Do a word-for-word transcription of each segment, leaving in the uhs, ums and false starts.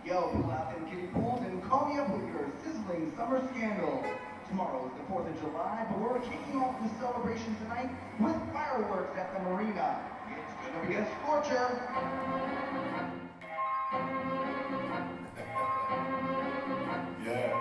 Yo, pull out them kiddie pools and call me up with your sizzling summer scandal. Tomorrow is the fourth of July, but we're kicking off the celebration tonight with fireworks at the marina. It's gonna be a scorcher. Yeah.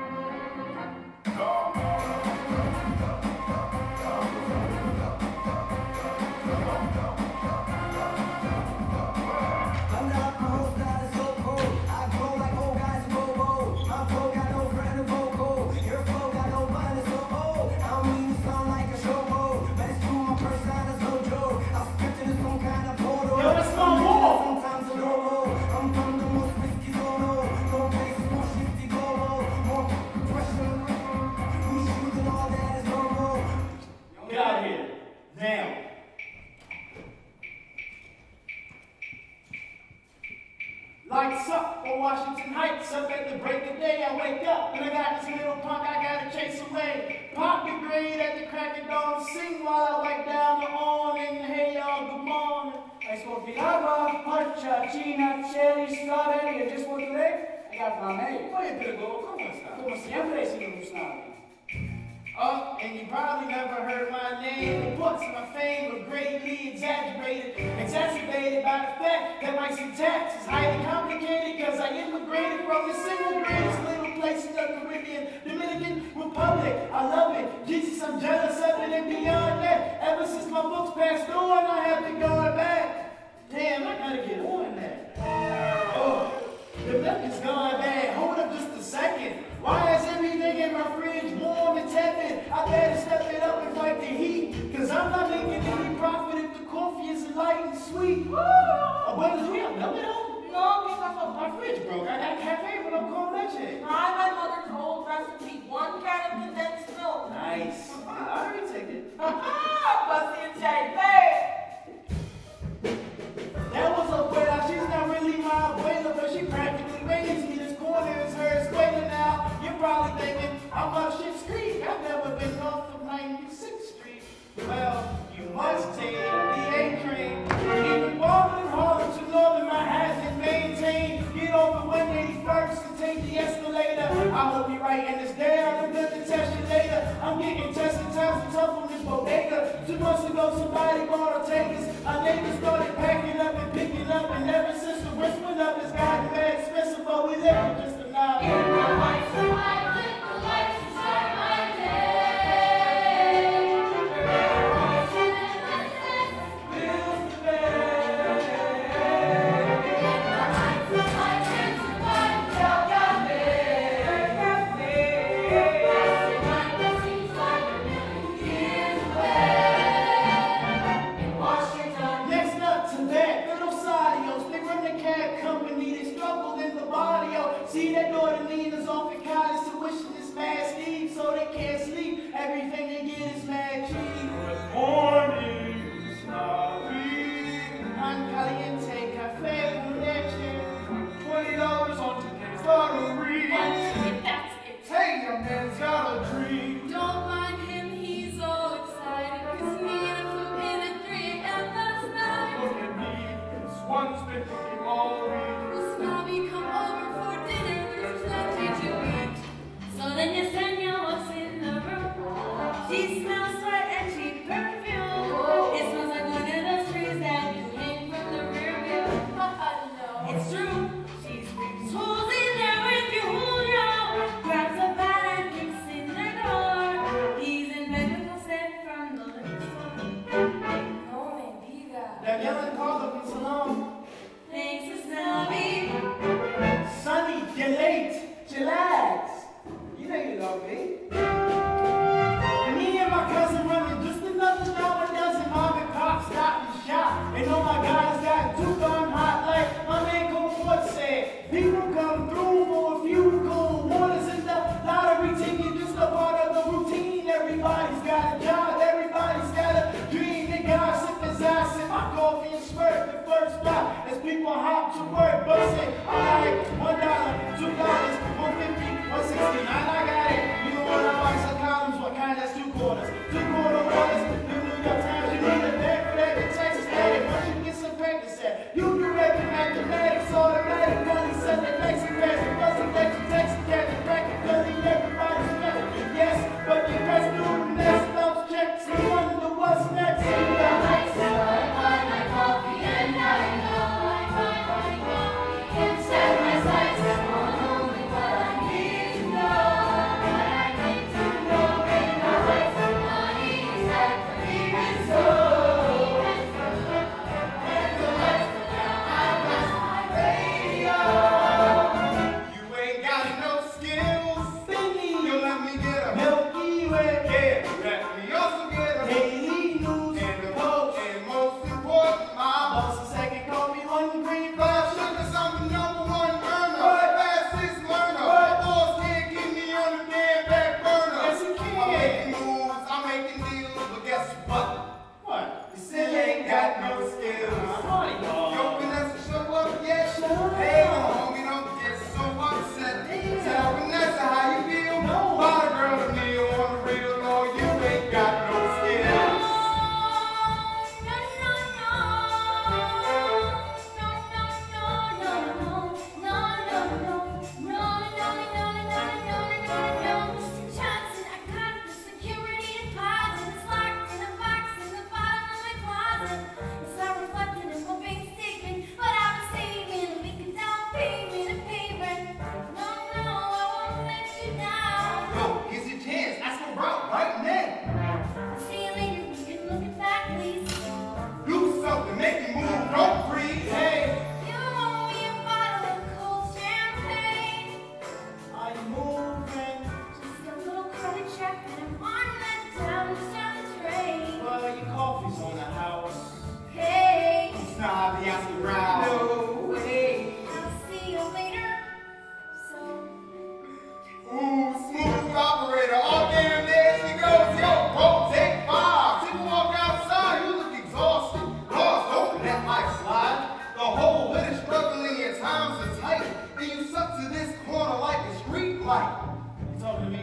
Lights up on Washington Heights, up at the break of day. I wake up and I got this little punk I gotta chase away. Pop the grade at the crack of dawn, sing while I wipe down the awning. Hey y'all, good morning. I spoke the agua, parcha, china, cherry, strawberry, and just what today? I got flamé. Oye, pero ¿cómo está? Como siempre, si me gusta. Oh, and you probably never heard my name. The books of my fame were greatly exaggerated, exacerbated by the fact that my syntax is highly complicated because I immigrated from the single greatest little place in the Caribbean, Dominican Republic. I love it. Jesus, I'm jealous of it and beyond that. Ever since my books passed on, I have to go back. Damn, I gotta get on that. Oh, the milk is gone bad. Hold up just a second. Why is everything in my fridge warm and tepid? I better step it up and fight the heat, cause I'm not making any profit if the coffee is light and sweet. Woo! Oh, buenos días, milk at home? No, because My fridge broke. I got a cafe, but I'm calling leche. try my mother's old recipe. One can of condensed milk. Nice. I already take it. Pussy and Jay, babe. That was Abuela. She's not really my abuela, but she practically raised me. This corner is her escuela now. You're probably thinking, I'm up Schitt's Creek. I've never been north of ninety-sixth Street. Well, you must take the A train. Even Baldwin, Harlem to Northern Manhattan, maintain. Get over one eighty-first and take the escalator. I hope you're right in this day. I'm going to test you later. I'm getting tested times and tough on this bodega. Two months ago, somebody bought a takers. Our neighbors started packing up and picking up, and ever since the rest went up, it's gotten bad expensive, but we live just enough. In the lights of my life, the lights inside my day. See that daughter Nina's off in college tuition is mad steep, so they can't sleep. Everything they get is mad cheap. Good morning, Snobby. I'm caliente, cafe con leche. Twenty dollars on today's lottery. That's it. Hey, your man's got a dream. Don't mind him, he's all excited. Cause me and him in at three a m last night. Look at me, this one's been thinking all week. Will Snobby come over for dinner? There's plenty to eat. So then Yesenia walks in the room. She smells sweat and cheap perfume. It smells like one of those trees that you hang from the rear view. No. It's true. She screams, who's in there with you, Julio? Grabs a bat and kicks in the door. He's in medical set from the liquor store. No me diga. That yelling call up in Salon. Thanks to Snobby. Sonny, you're late. Chillax. You know you love me. Me and my cousin running just another now a dozen mom and pop stopped and shot. And oh my God, it's got two gun hot like my man Cold Ford said. People come light. You talking to me?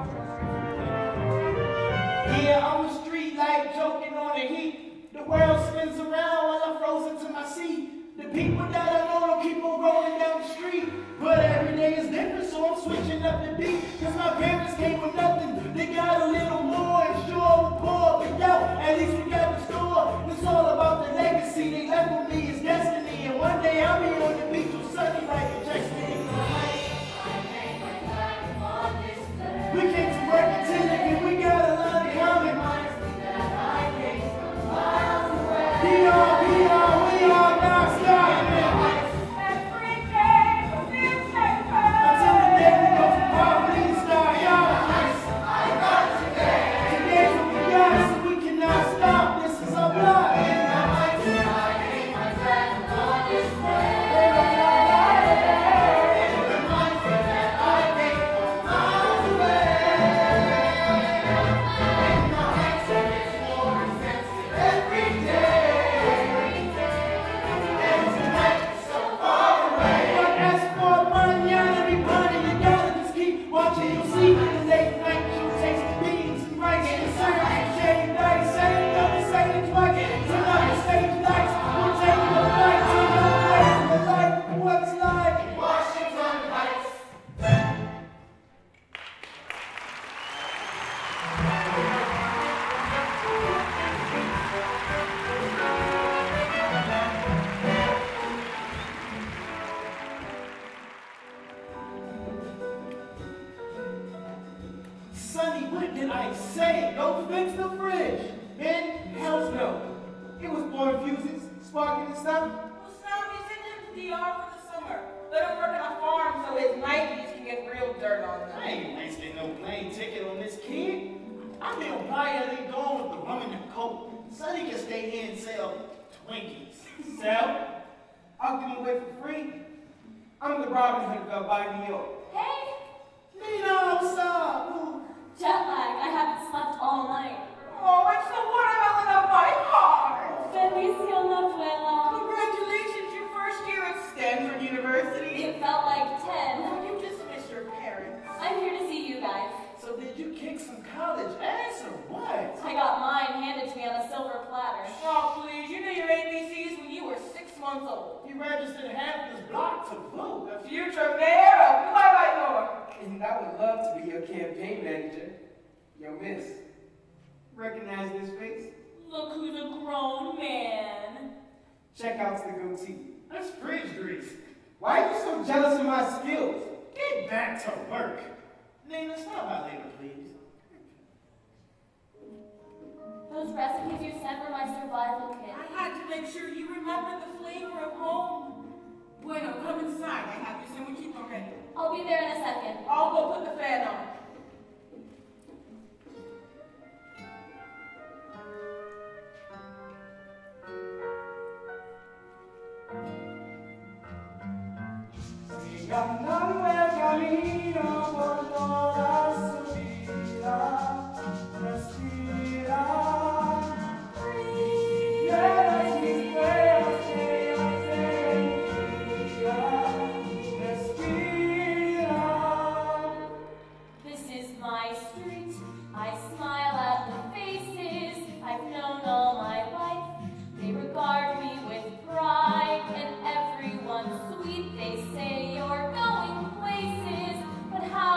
Yeah, I'm a street light joking on the heat. The world spins around while I'm frozen to my seat. The people that I know don't keep on rolling down the street. But every day is different, so I'm switching up the beat. Cause my parents came with nothing, they got a little more. And sure, we're poor, but yo, at least we got the store. It's all about the legacy they left with me, it's destiny. And one day I'll be on the beach with sunny like a Jackson. We came to work until living, we got a lot in common. We are, we are, we are not stopping. Recognize this face? Look who's a grown man. Check out the goatee. That's fridge grease. Why are you so jealous of my skills? Get back to work. Nina, stop by later, please. Those recipes you sent were my survival kit. I had to make sure you remember the flavor of home. Bueno, come inside. I have your sandwich already. I'll be there in a second. I'll go put the fan on. Andando el camino por toda su vida, respira, llenas mis huellas que yo te respira. This is my street. I smile at the faces I've known all my life. They regard me with pride, and everyone's sweet. They say you're going places, but how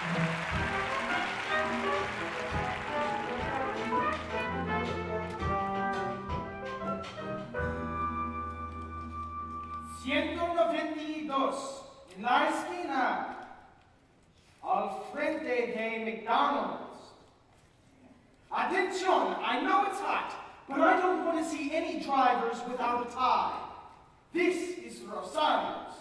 ciento noventa y dos, en la esquina, al frente de McDonald's. Attention, I know it's hot, but I don't want to see any drivers without a tie. This is Rosanos.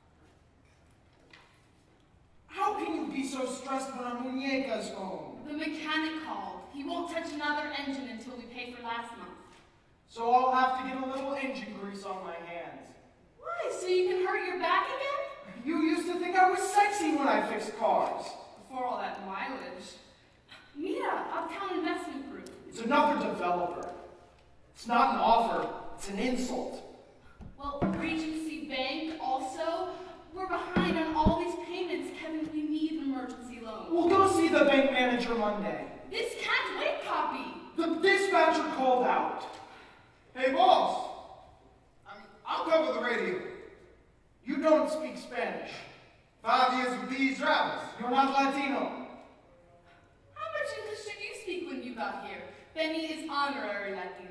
How can you be so stressed when our muñeca's home? The mechanic called. He won't touch another engine until we pay for last month. So I'll have to get a little engine grease on my hands. Why? So you can hurt your back again? You used to think I was sexy when I fixed cars. Before all that mileage. Mira, Uptown Investment Group. It's another developer. It's not an offer, it's an insult. Well, Regency Bank also. We're behind on all these payments. Kevin, we need an emergency loan. We'll go see the bank manager Monday. This can't wait, Poppy. The dispatcher called out. Hey, boss. I mean, I'll cover the radio. You don't speak Spanish. Five years with these drivers. You're not Latino. How much English did you speak when you got here? Benny is honorary Latino.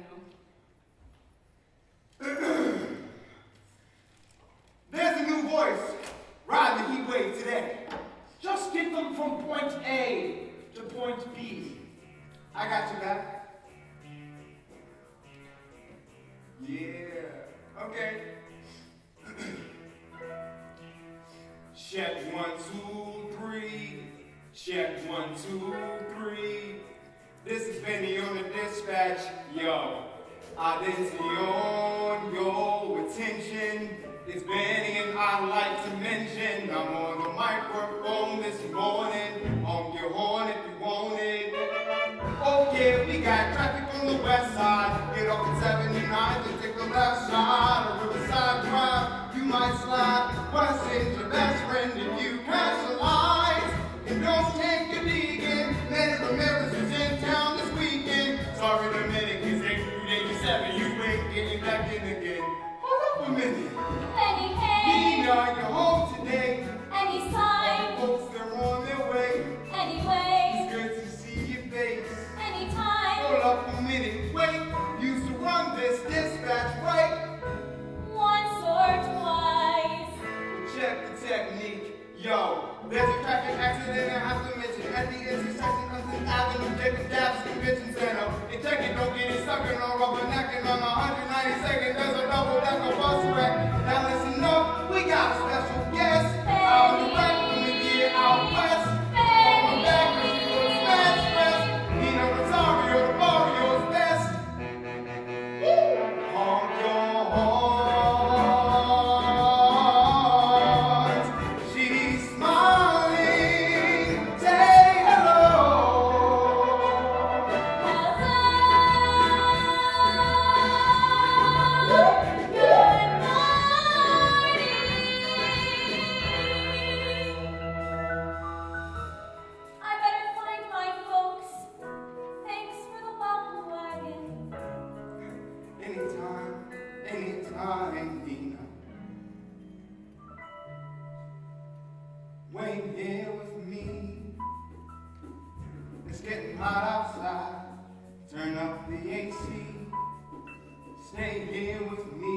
There's a new voice riding the heat wave today. Just get them from point A to point B. I got you back. Yeah, okay. Check one, two, three. Check one, two, three. This is Benny on the dispatch. Yo, identity on your attention. It's Benny and I'd like to mention I'm on the microphone this morning. Honk your horn if you want it. Okay, we got traffic on the west side. Get off at seventy-nine to take the left side of Riverside Drive. You might slide. Wanna send your best friend if you crash the lights. And don't take your vegan. Lenny Ramirez is in town this weekend. Sorry, Dominicans, eight through eighty-seven. You ain't getting back in again. Hold up a minute. Benny, hey. Nina, you're home today. Anytime. Folks, they're on their way. Anyway. It's good to see your face. Anytime. Hold up a minute, wait. Used to run this dispatch, right? Once or twice. Check the technique. Yo, there's a traffic accident I have to mention. At the intersection of Fifth Avenue, Jacob Davis Convention Center. In Kentucky, don't get it stuck in on rubbernecking on one hundred ninety-second. There's a double-decker bus wreck. Now listen up, we got a special guest. Out the right from the gear out west. On the back, cause he was smash fest. Nino Rosario, the Barrio's best. Honk your horns. She's smiling. Say hello. Hello. Good morning. I better find my folks. Thanks for the welcome wagon. Anytime, anytime, Nina. Wait here with me. It's getting hot outside. Turn up the A C. Stay here with me.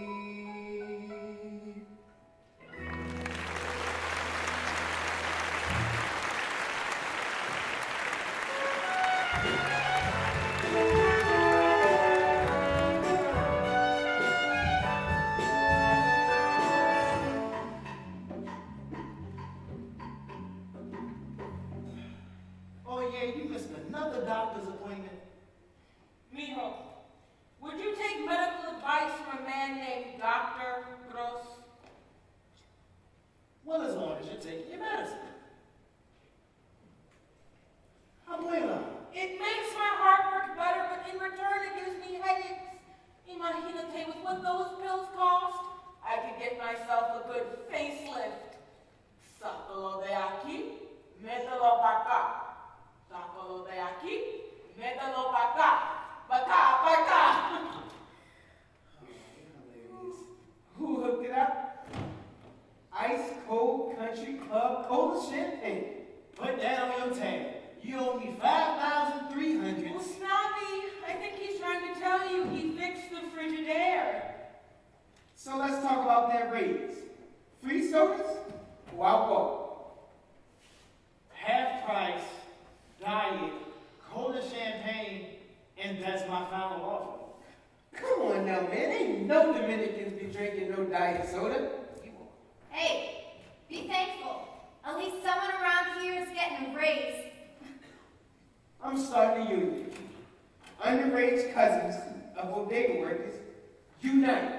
Oh yeah, you missed another doctor's appointment. Mijo, would you take medical advice from a man named Doctor Gross? Well, as long as you're taking your medicine. Abuela, It makes my heart work better, but in return it gives me headaches. Imagínate, with what those pills cost, I could get myself a good facelift. Sácalo de aquí, mételo pa' acá. Sácalo de aquí, mételo pa' acá. Pa' acá, pa' acá. ladies, who hooked it up? Ice Cold Country Club Cola Champagne. Put that on your tab. You owe me five thousand three hundred. Well, Snappy, I think he's trying to tell you he fixed the Frigidaire. So let's talk about that raise. Free sodas? Wow, whoa. Half price, diet, cola champagne, and that's my final offer. Come on now, man. Ain't no Dominicans be drinking no diet soda. Hey, be thankful. At least someone around here is getting a raise. I'm starting a union. Underage cousins of bodega workers unite.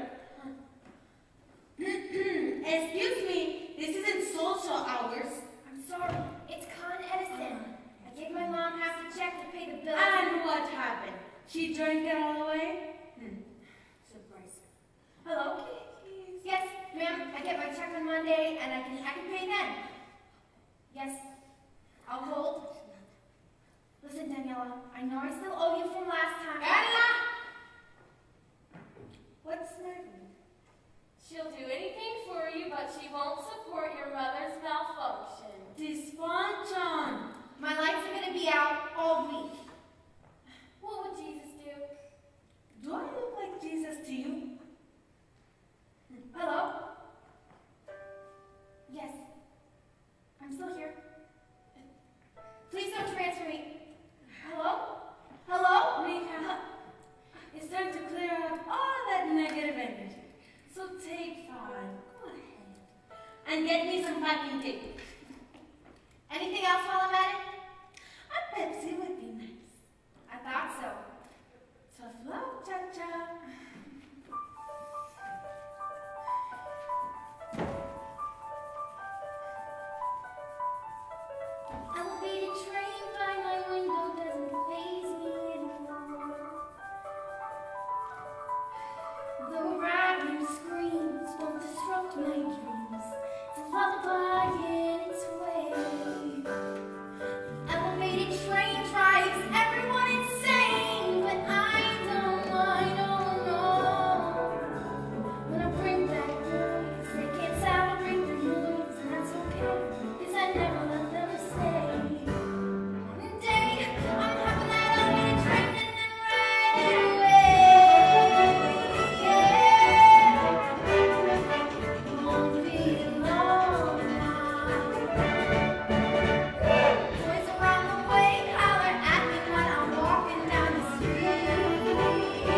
Excuse me, this isn't social hours. I'm sorry, it's Con Edison. I gave my mom half the check to pay the bill. And what happened? She drank it all away? Hmm. Surprise. Hello? Yes, ma'am, I get my check on Monday and I can I can pay then. Yes, I'll hold. Listen, Daniela, I know I still owe you from last time. Carla! What's my She'll do anything for you, but she won't support your mother's malfunction. dysfunction? My lights are going to be out all week. What would Jesus do? Do I look like Jesus to you? Hello? Yes. I'm still here. Please don't transfer me. Hello? Hello? Mika, it's time to clear out all that negative energy. So take five. Go ahead. And get me some packing tape. Anything else while I'm at it? A Pepsi would be nice. I thought so. Tough love, cha-cha. Elevated train by my window doesn't faze me anymore. The rattling screams won't disrupt my dreams. It's a lullaby in its way. Elevated train drives everyone insane, but I don't mind, oh no. When I bring back boys, they can't celebrate the noise, and that's okay, 'cause I never let them stay. One day, I'm hopping that elevated train and then riding away. Yeah. Won't be long now. Boys around the way holler at me when I'm walking down the street.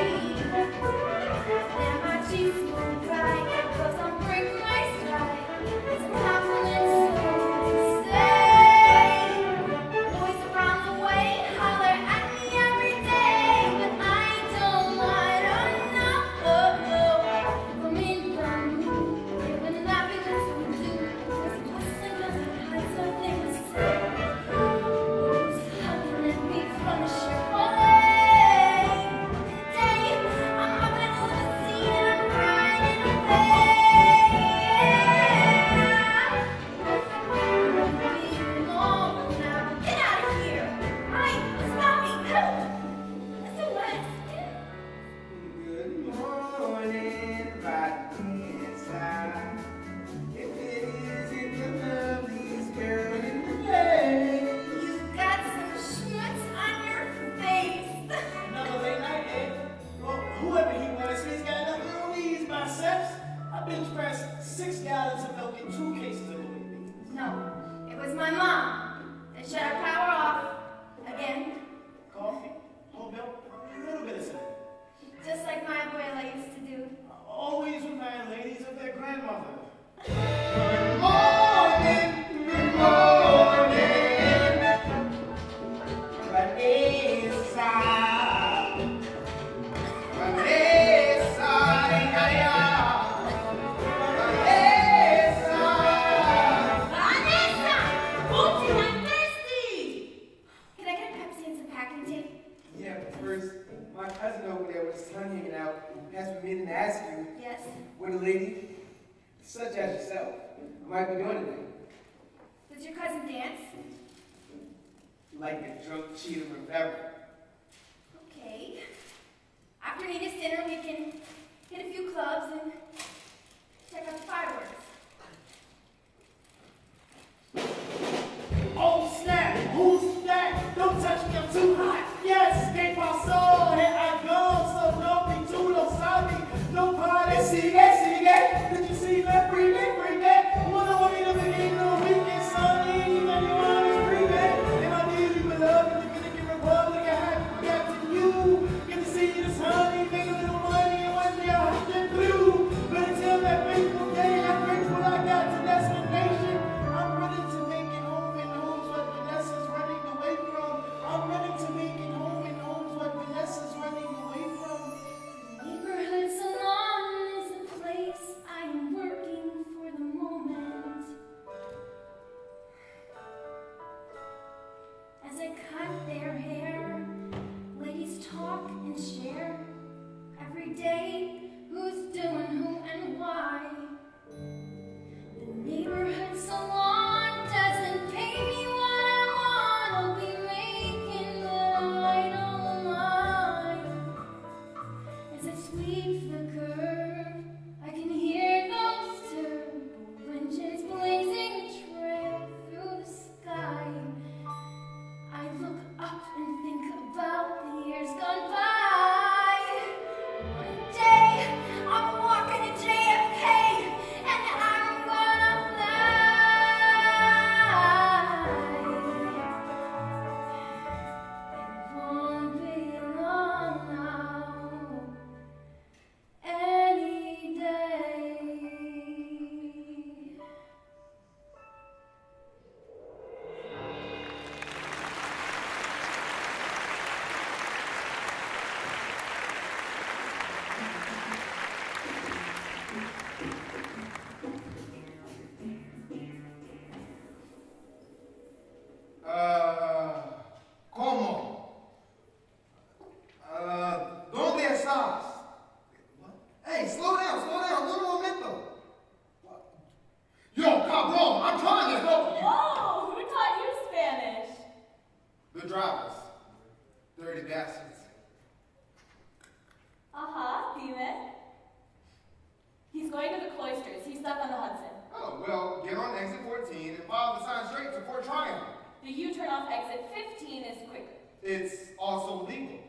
Then my cheeks move right, 'cause I'm breaking my stride. It's a compliment so to say. Boys around the way holler at me every day, but I don't mind, oh no. From England, giving happiness to do. There's a whistling doesn't hide something to say. Who's hugging at me from the Chevrolet? Today, I'm hopping in a limousine and I'm riding away. Won't be long now. Get out of here! Hi, stop me! Help! S O S! Good morning, right inside. If it isn't the loveliest girl in the day. You've got some schmutz on your face. Another late night, eh? Well, whoever he was, he's got nothing on these biceps. I bench pressed six gallons of milk and two cases of Louis beans. No, it was my mom that shut our power off again, Coffee, whole milk, a little bit of cinnamon. just like my abuela used to do. Always remind ladies of their grandmother. Good morning, good morning. Vanessa. Vanessa, yeah, yeah. Vanessa. Vanessa! Booty, I'm thirsty! Can I get a Pepsi and some packing tape? Yeah, but first, my cousin over there with his son hanging out has been meaning to ask you, Yes. would a lady such as yourself might be doing today? Does your cousin dance? Like a drunk cheater with ever. Okay. After Nina's dinner, we can hit a few clubs and check out the fireworks. Oh, The drivers. Dirty bastards. Uh-huh, dime. He's going to the cloisters. He's stuck on the Hudson. Oh, well, get on exit fourteen and follow the sign straight to Fort Tryon. The U-turn off exit fifteen is quicker. It's also legal.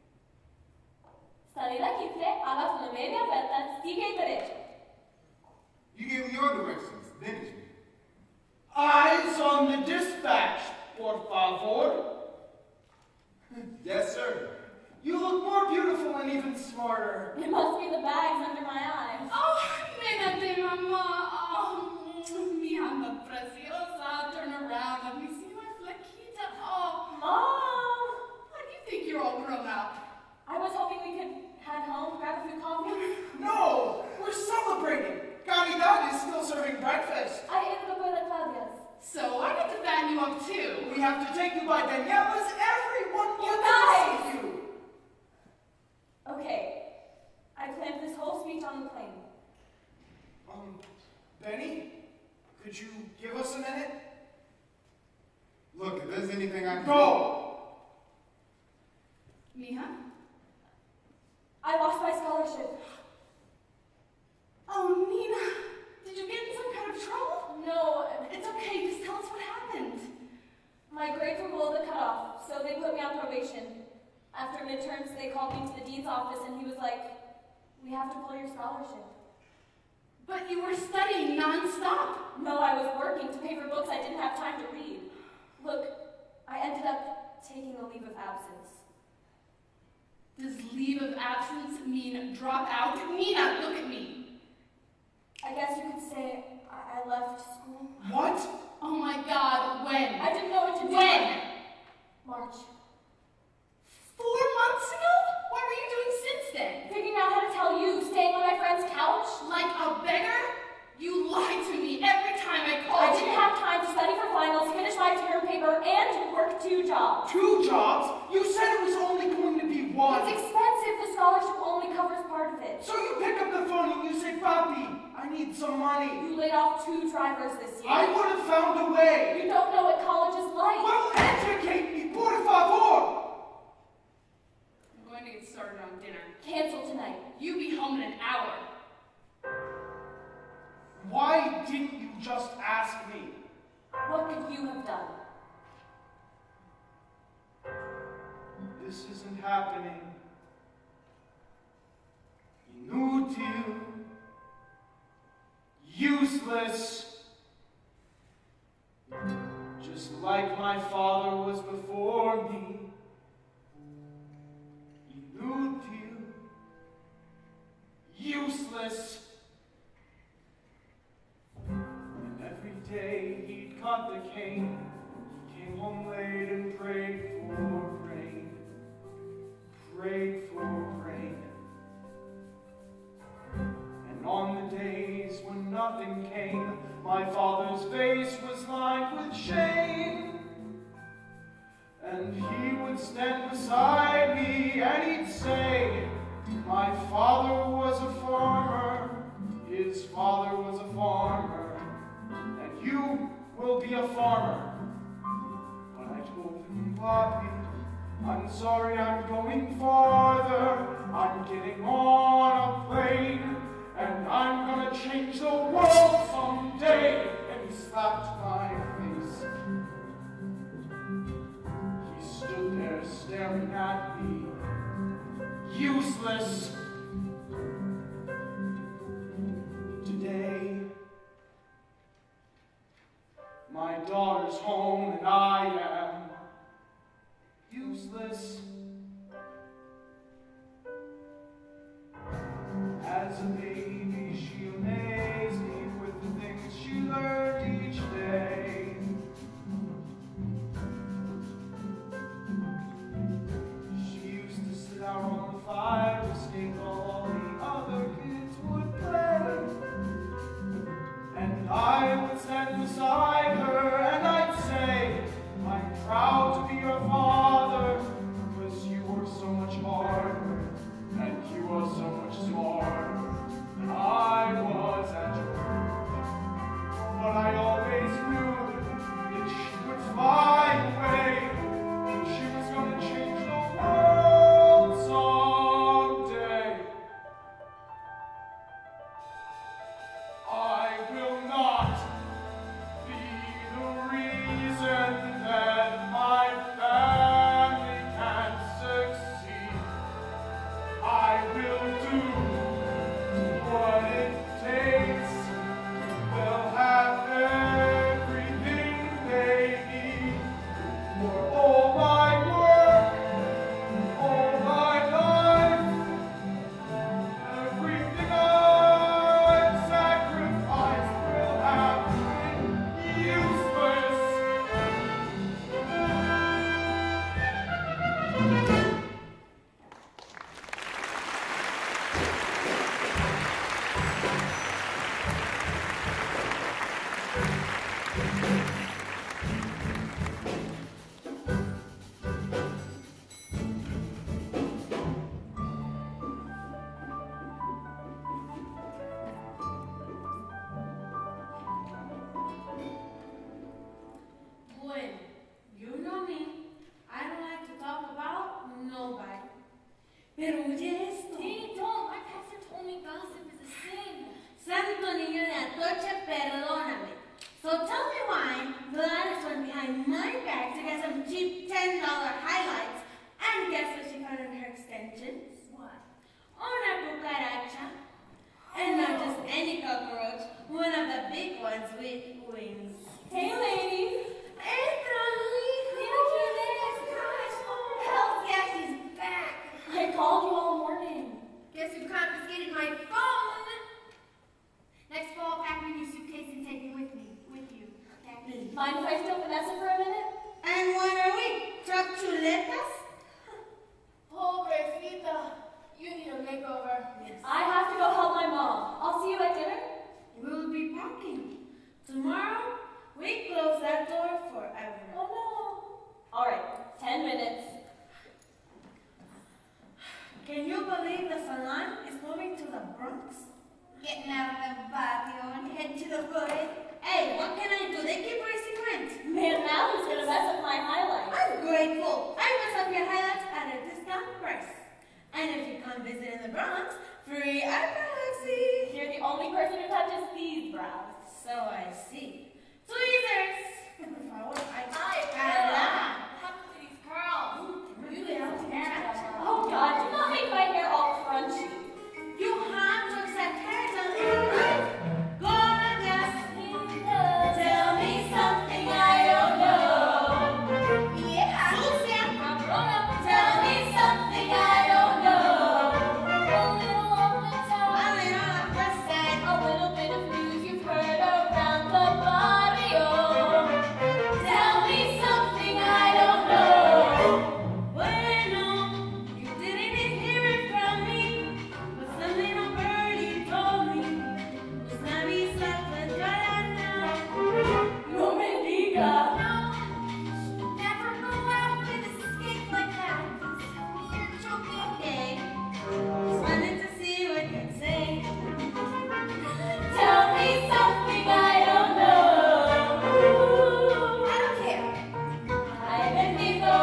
Salida quince, hagas una media vuelta, sigue derecho. You give me your directions, then it's me. Eyes on the dispatch, por favor. Yes, sir. You look more beautiful and even smarter. It must be the bags under my eyes. Oh, nena de mamá. Oh, mi anda preciosa. Turn around. Let me see my flaquita. Oh, Mom! why do you think you're all grown up? I was hoping we could head home, grab a few coffee. No, we're celebrating. Caridad is still serving breakfast. I ate the abuela Claudia's. So I get to fan you up too. We have to take you by Daniela's. Everyone You wants guys! to see you. Okay. I planned this whole speech on the plane. Um, Benny, could you give us a minute? Look, if there's anything I can Go! Mija? I lost my scholarship. Oh, Nina. Did you get in some kind of trouble? No, It's okay. Just tell us what happened. my grades were below the cutoff, so they put me on probation. After midterms, they called me to the dean's office, and he was like, "We have to pull your scholarship." But you were studying nonstop. No, I was working to pay for books I didn't have time to read. Look, I ended up taking a leave of absence. Does leave of absence mean drop out? Nina, look at me. I guess you could say I, I left school. What? Oh my God, when? I didn't know what to do. When? March. Four months ago? What were you doing since then? Figuring out how to tell you, staying on my friend's couch. Like a beggar? You lied to me every time I called I you. didn't have time to study for finals, finish my term paper, and work two jobs. Two jobs? You said it was only going to be one. It's expensive. The scholarship only covers part of it. So you pick up the phone and you say, Papi, I need some money. You laid off two drivers this year. I would have found a way. You don't know what college is like. Well, educate me, por favor. I'm going to get started on dinner. Cancel tonight. You be home in an hour. Why didn't you just ask me? What could you have done? This isn't happening. Inútil. Useless. Just like my father was before me. Inútil. Useless. And every day he'd cut the cane. He came home late and prayed for rain. Prayed for rain. And on the days when nothing came, my father's face was lined with shame. And he would stand beside me and he'd say, my father was a farmer, his father was a farmer, and you will be a farmer. But I told him, Papi, I'm sorry I'm going farther. I'm getting on a plane, and I'm gonna change the world someday. And he slapped my face. He stood there staring at me, useless. Today, my daughter's home and I am useless. As a baby, she amazed me with the things she learned each day. She used to sit out on the fire escape while all the other kids would play. And I would stand beside her and I'd say, I'm proud to be your father, because cheap ten dollar highlights. And guess what she found in her extensions? What? Una cucaracha. And not just any cockroach, one of the big ones with wings. Hey, ladies. Entra, Hell yeah, she's back. I called you all morning. Guess who confiscated my phone? Next fall, pack me in your suitcase and take me with me. With you. Okay? Mind if I steal Vanessa for a minute? And what are we? Truck chuletas? Pobrecita, you need a makeover. Yes. I have to go help my mom. I'll see you at dinner. We'll be packing. Tomorrow, we close that door forever. Oh no. All right, ten minutes. Can you believe the salon is moving to the Bronx? Getting out of the barrio and head to the hood. Hey, what can I do? They keep raising rent. Man, now who's gonna mess up my highlights? I'm grateful. I mess up your highlights at a discount price. And if you come visit in the Bronx, free epilepsy. You're the only person who touches these brows. So I see. Tweezers. If I was, I Hi, Carla. What happened to these curls? You have hair. Oh God, do not make my hair all crunchy. You have to accept hairstyle in your life. Gorgeous. Tell me something I don't know. Yeah. Sucia. Cabrona, tell me something I don't know. A little of the town, A little of the side. a little bit of news you've heard around the barrio. Tell me something I don't know. Bueno, you didn't hear it from me, but some little birdie told me. Pues me avisa que ya now. No me diga. No, never go out with a skate like that. You're joking. Okay, just wanted to see what you'd say. Tell me something I don't know. I don't care. Ay, bendito.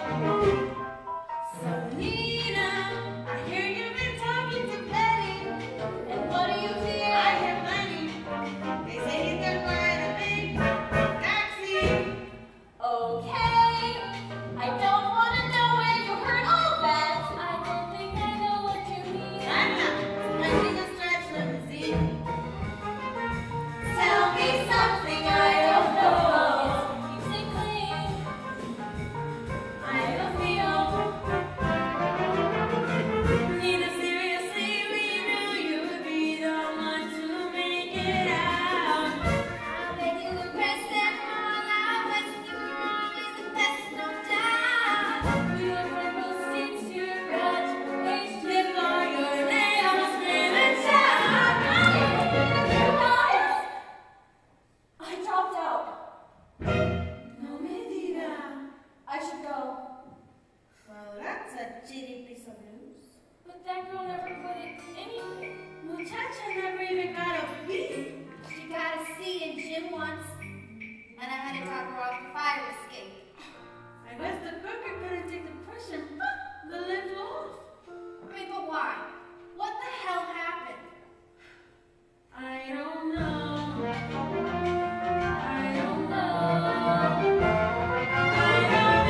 So Nina, I hear you've been talking to Betty. And what do you fear? I hear plenty. They say he's got quite a big taxi. Okay. I don't want to know where you heard all that. I don't think I know what you mean. I'm not renting a stretch limousine. Tell me something I don't know. Keeps it clean. I don't feel. Nina, seriously, we knew you would be the one to make it out. I'll make you the best and all out. But you were always the best, no doubt. We were from those seats to your graduation. Live for your name, I'ma scream and shout. You guys! I dropped out. No me diga. I should go. Well, that's a shitty piece of news. But that girl never put it anything. Muchacha never even got a B. She got a C in gym once, and I had to talk her off the fire escape. I guess the cooker couldn't take the pressure. Pop, the lid flew off. I mean, but why? What the hell happened? I don't know. I don't know. I don't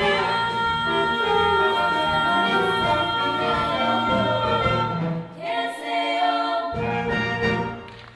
know. Can't say oh.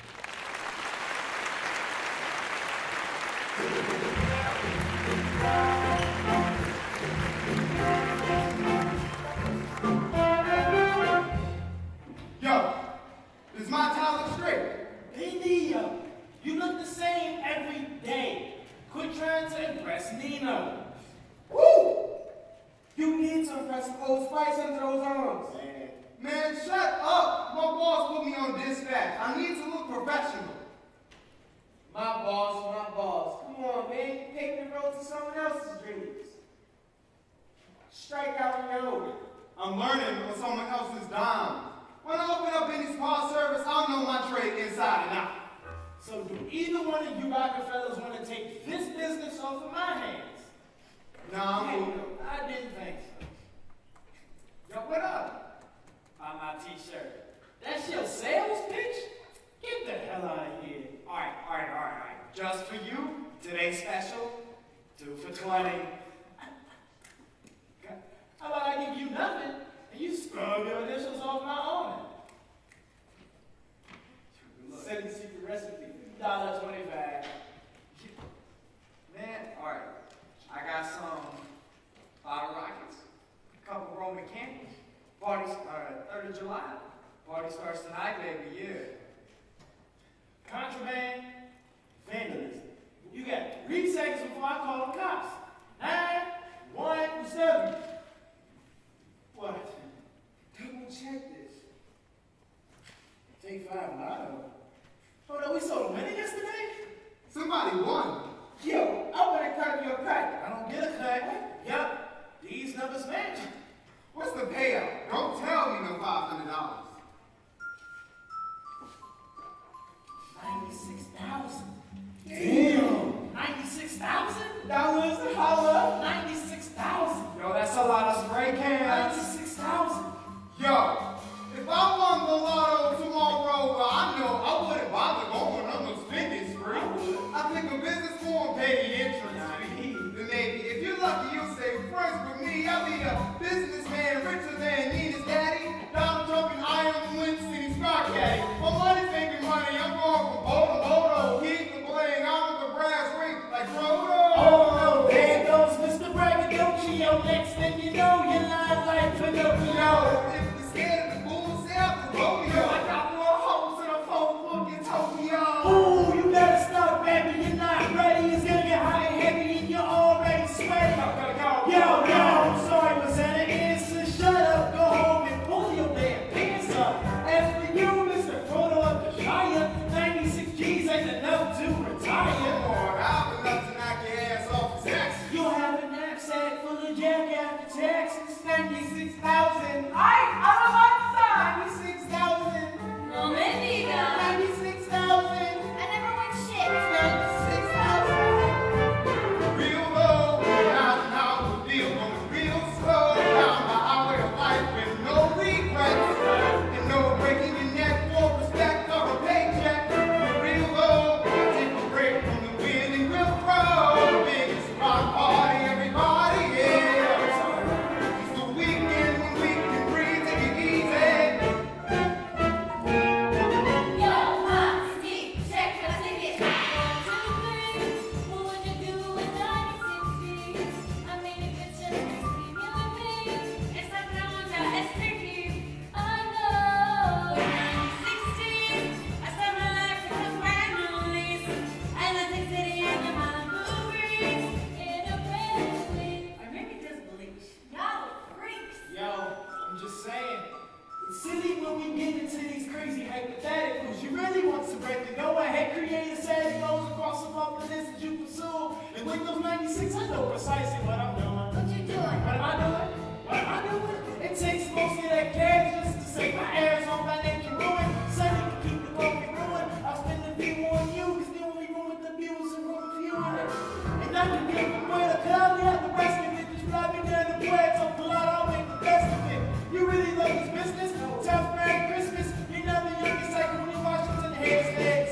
Yo, is my tie look straight? Hey, Nina, you look the same every day. Quit trying to impress Nina. Woo! You need to impress some Old Spice under those arms. Man, shut up! My boss put me on dispatch. I need to look professional. My boss, my boss. Come on, man. You paving the road to someone else's dreams. Strike out on your own. I'm learning on someone else's dime. When I open up any car service, I'll know my trade inside and out. So do either one of you Rockefellers want to take this business off of my hands? Nah, I'm cool. I didn't think so. Yo, what up? Buy my t-shirt. That's your sales pitch? Get the hell out of here. All right, all right, all right, all right. Just for you, today's special, two for twenty. How about I give you nothing and you scrub your initials off my own? Second secret recipe, dollar twenty-five. Man, alright. I got some bottle rockets, a couple Roman candles. Party, uh, third of July. Party starts tonight, baby, yeah. Contraband, vandalism. You got three seconds before I call the cops. Nine, one, seven. What? Double check this. Take five, Lotto. Oh no, we sold a winner yesterday? Somebody won. Yo, I want to cut your cut. I don't get a cut. Yup, these numbers match. What's the payout? Don't tell me no five hundred dollars. ninety-six thousand. Damn. ninety-six thousand dollars a holla. ninety-six thousand. Yo, that's a lot of spray cans. ninety-six thousand. Yo, if I won the lotto tomorrow, well, I know I wouldn't bother going on the spending spree. I think a business won't pay the entrance fee. Then maybe if you're lucky, you'll stay friends with me. I'll be a businessman richer than Nina's daddy. Donald Trump and I am Winston Scott Daddy. My money's making money. I'm going from boat to boat. Keep the bling. I'm with the brass ring like Frodo. Oh no, there goes Mister Braggadocio. Next thing you know, you're lying like Pinocchio. If you're scared of the bull, say out the rodeo. I got more hoes in a phone book in Tokyo. Ooh, you better stop, baby. You're not ready. It's gonna get hot and heavy, and you're already sweaty. Yo, yo, I'm sorry, was that an answer? Shut up, go home and pull your damn pants up. As for you, Mister Frodo of the Shire, ninety-six G's ain't enough to retire. I've enough to knock your ass off the taxi. You'll have a knapsack full of jack after taxes. ninety-six thousand. Ay, alabanza! ninety-six thousand. No me digas. ninety-six thousand. I never went shit. ninety-six thousand. Real low, down and out the field, going real slow down the highway of life with no regrets and no breaking your neck for respect or a paycheck. Real low, take a break from the wind and we'll throw biggest rock party, everybody, yeah. It's the weekend when we can breathe, take it easy. Yo, ma, Steve, check my ticket. Two, three. What would you do with ninety-six G's? I made a picture of Steve, you and me. Extravaganza, it's tricky. I know. ninety-six G's. I spent my life with a brand new lease. Atlantic City and the Malibu breeze. In a brand new week. Or maybe just bleach. Y'all freaks. Yo, I'm just saying, it's silly when we get into these crazy hypotheticals. You really want some break to go ahead, create a set of goals across the off the list that you pursue. And with those ninety-six, I know precisely what I'm doing. What you doing? What am I doing? What am I doing? It takes most of that cash just to save my ass on my nature ruin. Sonny can keep the broken ruin. I'll spend the view on you, cause the only room with the view is a room with you in it. And I can give the way to come, we have the rest of it. Just fly me down the way, so pull out, I'll make the best of it. You really love this business? Tough Merry Christmas. You're not the youngest like Tony Washington heads.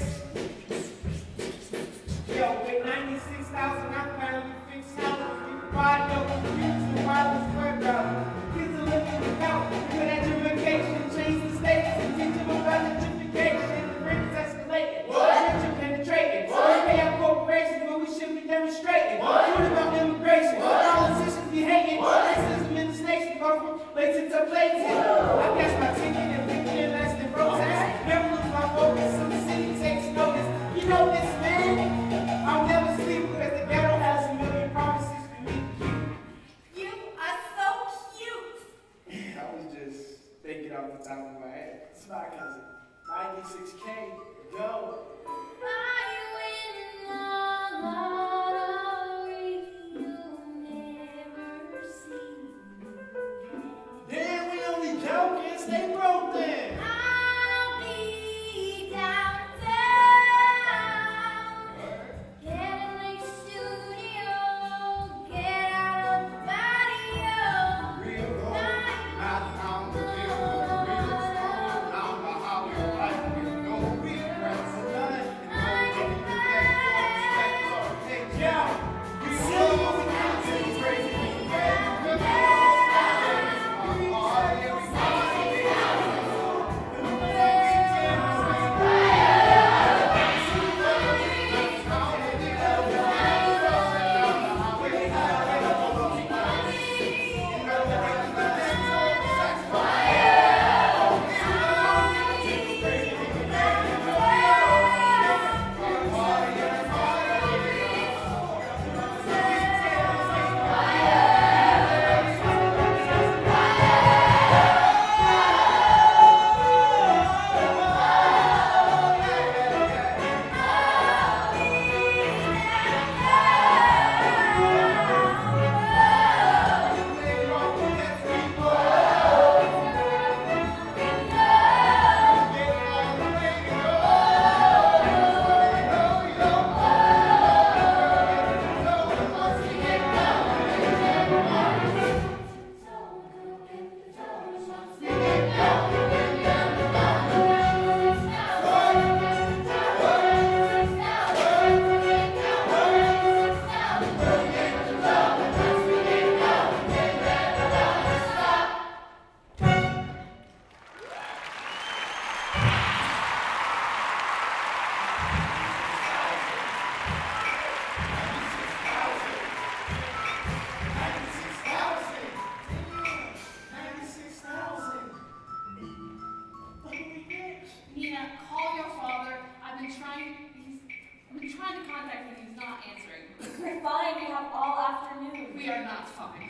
Yo, with ninety-six thousand, I'm finally fixed out. You can buy no confused and wireless square dollar. Kids are living without. Good education, change the states, and digital gentrification. The rent is escalating. Rich are penetrating. We pay our corporations, but we should be demonstrating. What about immigration? Politicians be hating. Racism in this nation, go from latent to blatant. I catch my ticket and picture less than protest. Never lose my focus, so the city takes notice. You know this, man? I'll never sleep because the ghetto has a million promises for me. You are so cute. I was just thinking off the top of my head. It's my cousin. ninety-six K, go. Are you in the lottery? You never see. Damn, we only joking. Stay broke then. I'll be downtown. Get in the studio. Get out of the patio. Real low, not down the field, going real slow down the highway of life with no regrets. we are not fine.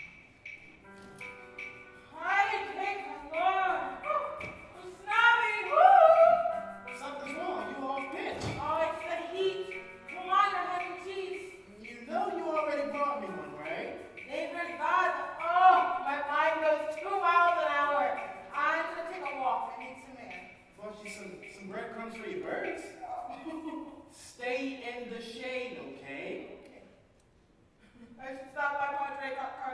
I take a Lord. I'm snobby. Woo! Something's wrong. You off pitch. Oh, it's the heat. Come on, I'm having cheese. You know you already brought me one, right? Neighbor's God. Oh, my mind goes two miles an hour. I'm gonna take a walk. I need some air. Brought you some, some breadcrumbs for your birds. Stay in the shade, okay? I should stop by Monticello.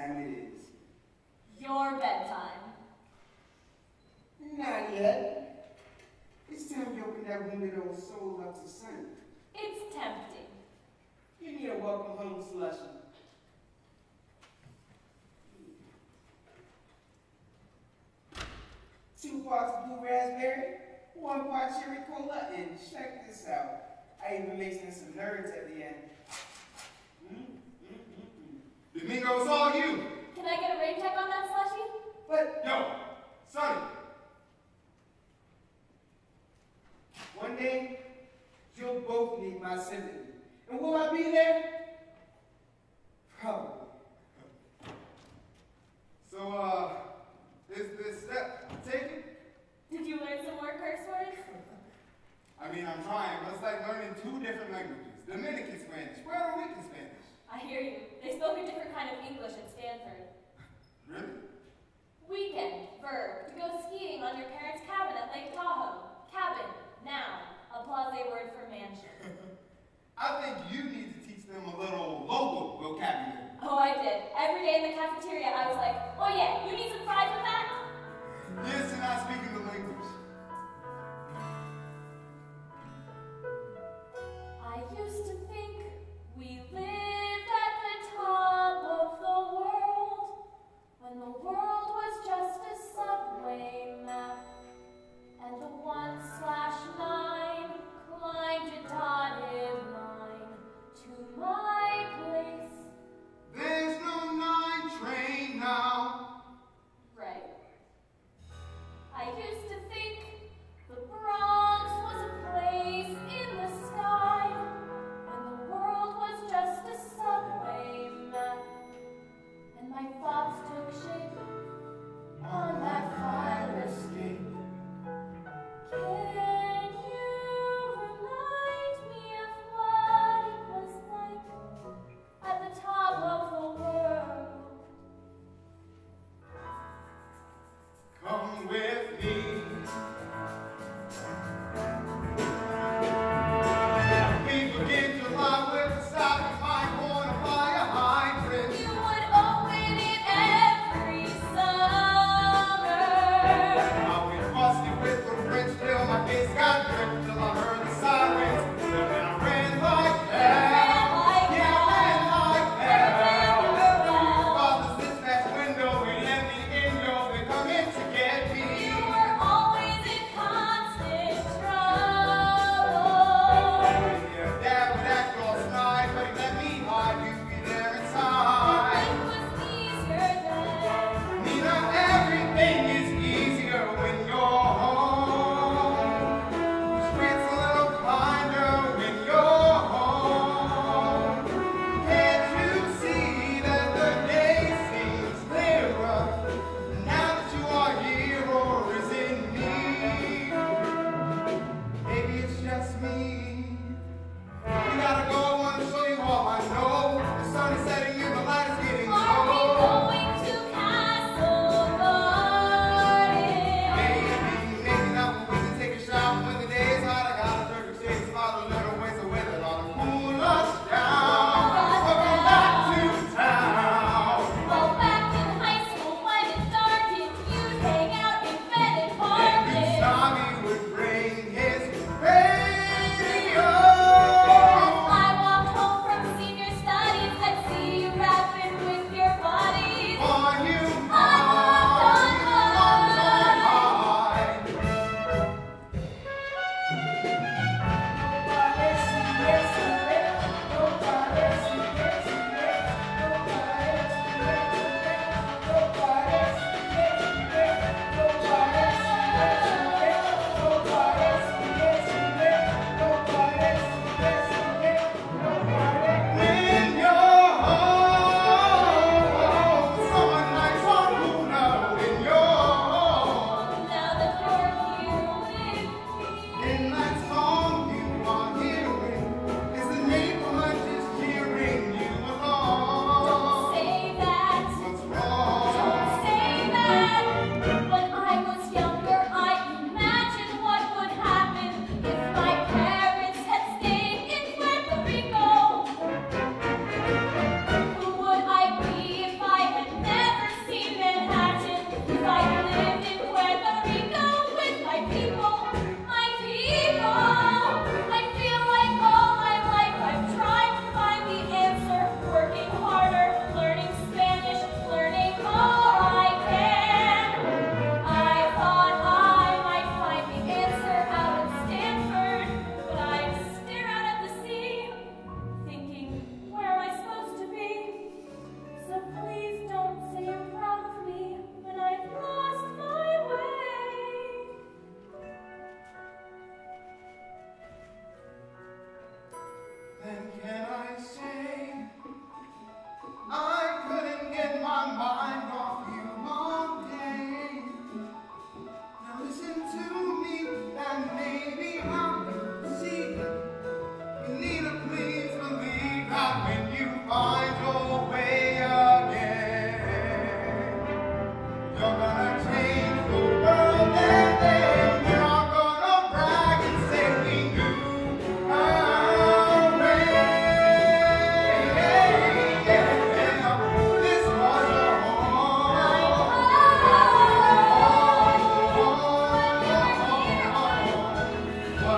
time it is? Your bedtime. Not yet. It's time you open that wounded old soul up to sun. It's tempting. You need a welcome home slushy. Two parts blue raspberry, one part cherry cola, and check this out. I even mixed in some nerds at the end. Mm, mm, mm, mm. Domingo, it's all you. Can I get a rain check on that slushy? But yo, Sonny. One day, you'll both need my sympathy. And will I be there? Probably. So, uh, is this step taken? Did you learn some more curse words? I mean, I'm trying, but it's like learning two different languages. Dominican Spanish, Puerto Rican Spanish. I hear you. They spoke a different kind of English at Stanford. Really? Weekend, verb, to go skiing on your parents' cabin at Lake Tahoe. Cabin, noun, applause a word for mansion. I think you need to teach them a little local vocabulary. Oh, I did. Every day in the cafeteria, I was like, oh yeah, you need some fries with that? Yes, you're not speaking the language. I used to think we lived at the top of the world, when the world was just a subway map, and the one slash nine climbed a dotted line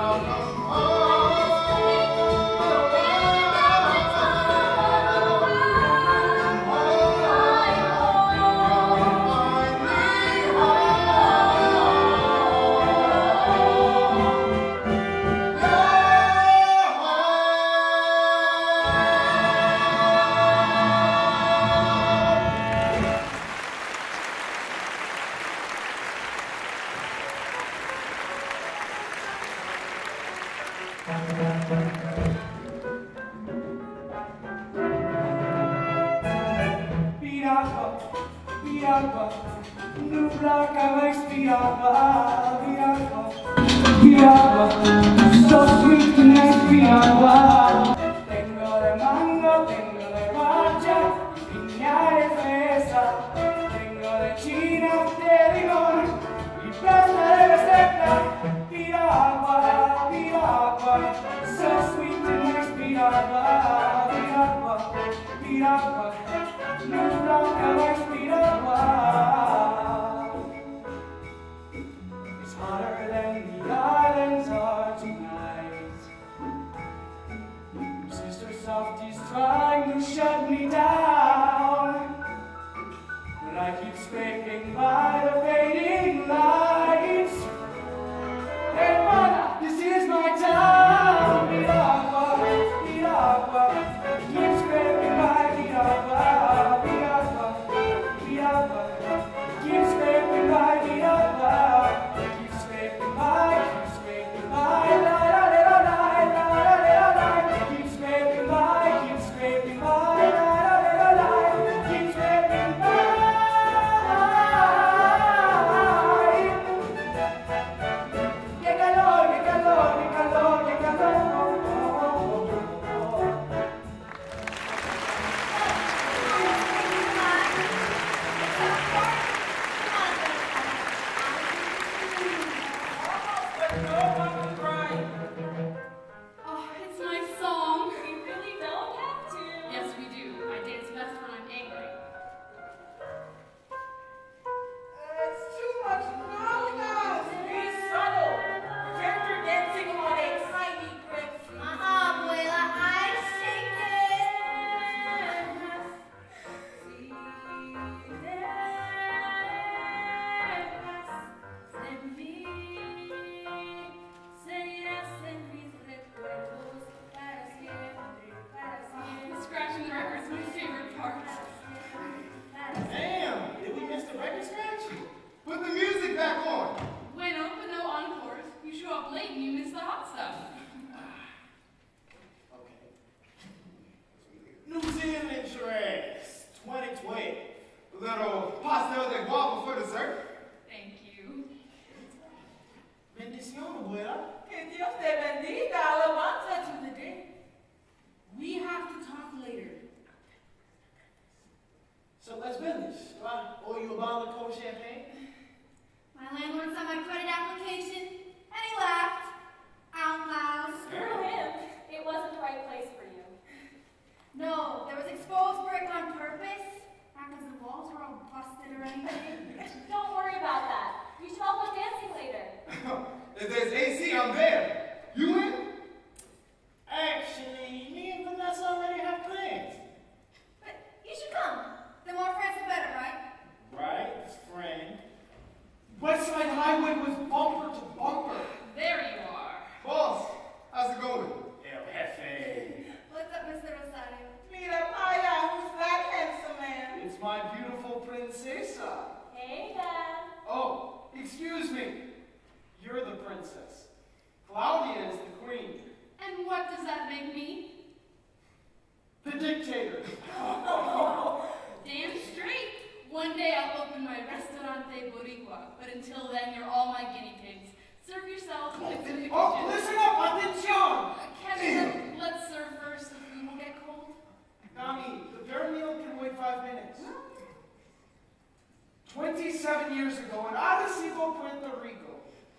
twenty-seven years ago in Arecibo, Puerto Rico,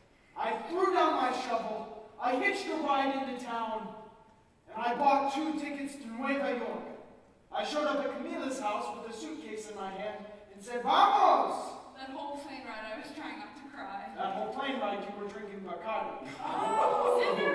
I threw down my shovel, I hitched a ride into town, and I bought two tickets to Nueva York. I showed up at Camila's house with a suitcase in my hand and said, "Vamos!" That whole plane ride, I was trying not to cry. That whole plane ride, you were drinking Bacardi. Oh,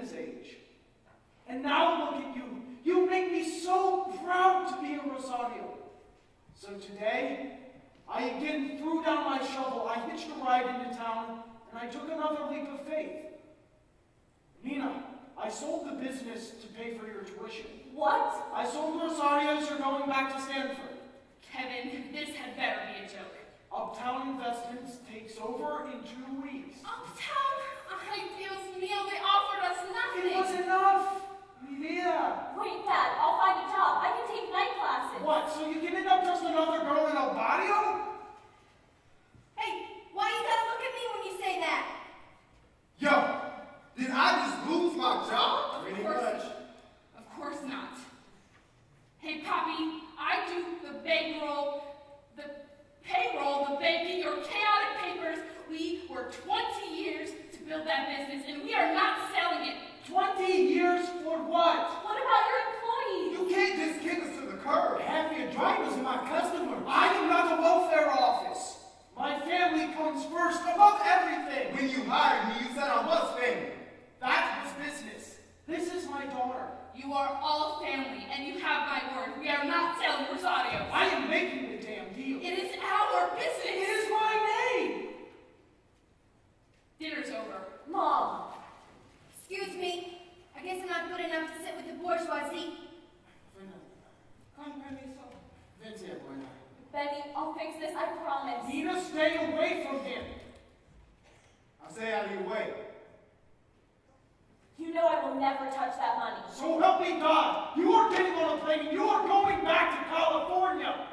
Nina's age. And now look at you. You make me so proud to be a Rosario. So today, I again threw down my shovel, I hitched a ride into town, and I took another leap of faith. Nina, I sold the business to pay for your tuition. What? I sold Rosario's, you're going back to Stanford. Kevin, this had better be a joke. Uptown Investments takes over in two weeks. Uptown? Ay, Dios mío, they offered us nothing. It was enough. Mi vida. Wait, Dad, I'll find a job. I can take night classes. What, so you can end up just another girl in El Barrio? Hey, why you gotta look at me when you say that? Yo, did I just lose my job? Of course, of course not. Hey, Poppy, I do the bankroll, the payroll, the banking, your chaotic papers. We worked twenty years to build that business, and we are not selling it. twenty years for what? What about your employees? You can't just kick us to the curb. Half your drivers are my customers. I am not the welfare office. My family comes first, above everything. When you hired me, you said I was family. That was business. This is my daughter. You are all family, and you have my word. We are not selling Rosario. I am making the damn deal. It is our business. It is my name. Dinner's over. Mom. Excuse me. I guess I'm not good enough to sit with the bourgeoisie. Come, permiso. Vente, abuela. Benny, I'll fix this, I promise. Nina, stay away from him. I say out of your way. You know I will never touch that money. So help me God. You are getting on a plane and you are going back to California.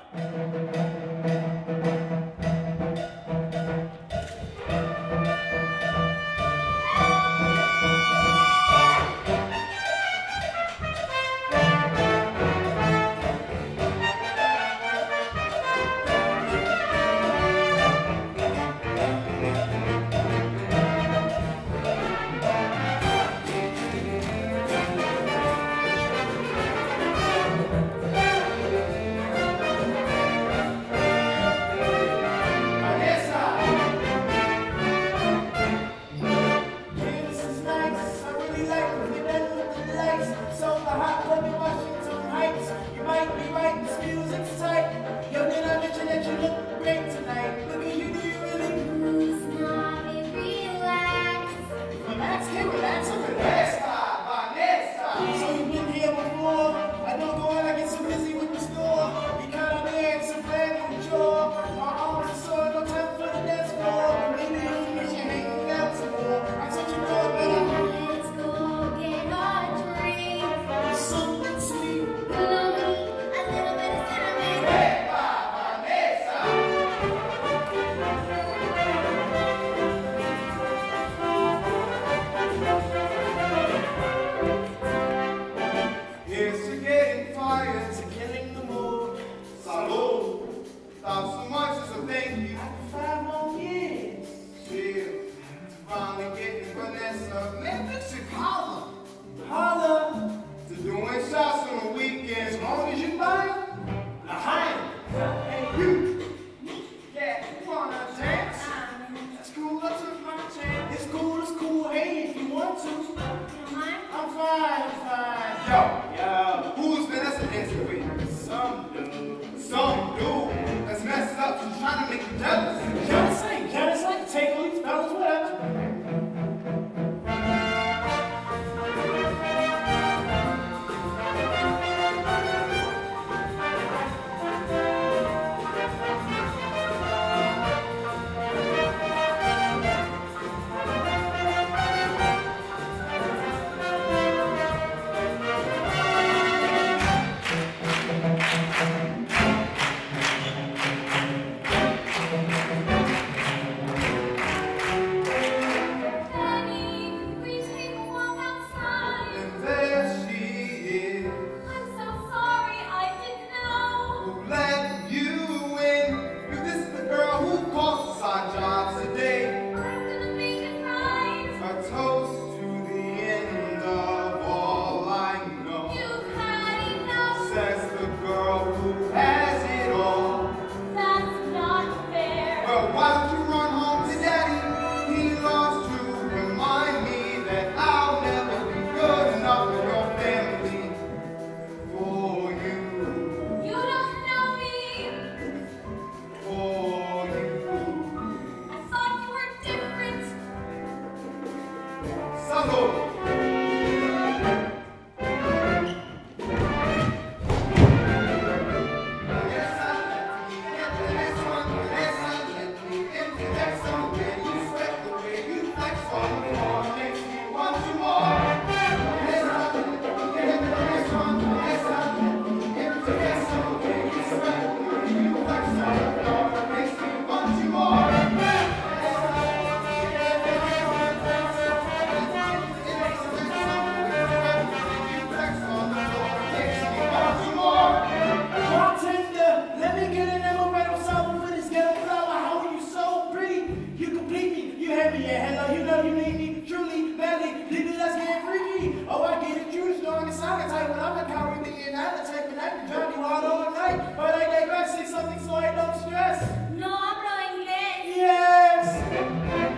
know you made me truly, madly, legally, let's get freaky. Oh, I get it, true, strong and silent type. When I'm a coward, being out of type, and I can drive you out all night. But I digress, say something so I don't stress. No hablo inglés. Yes!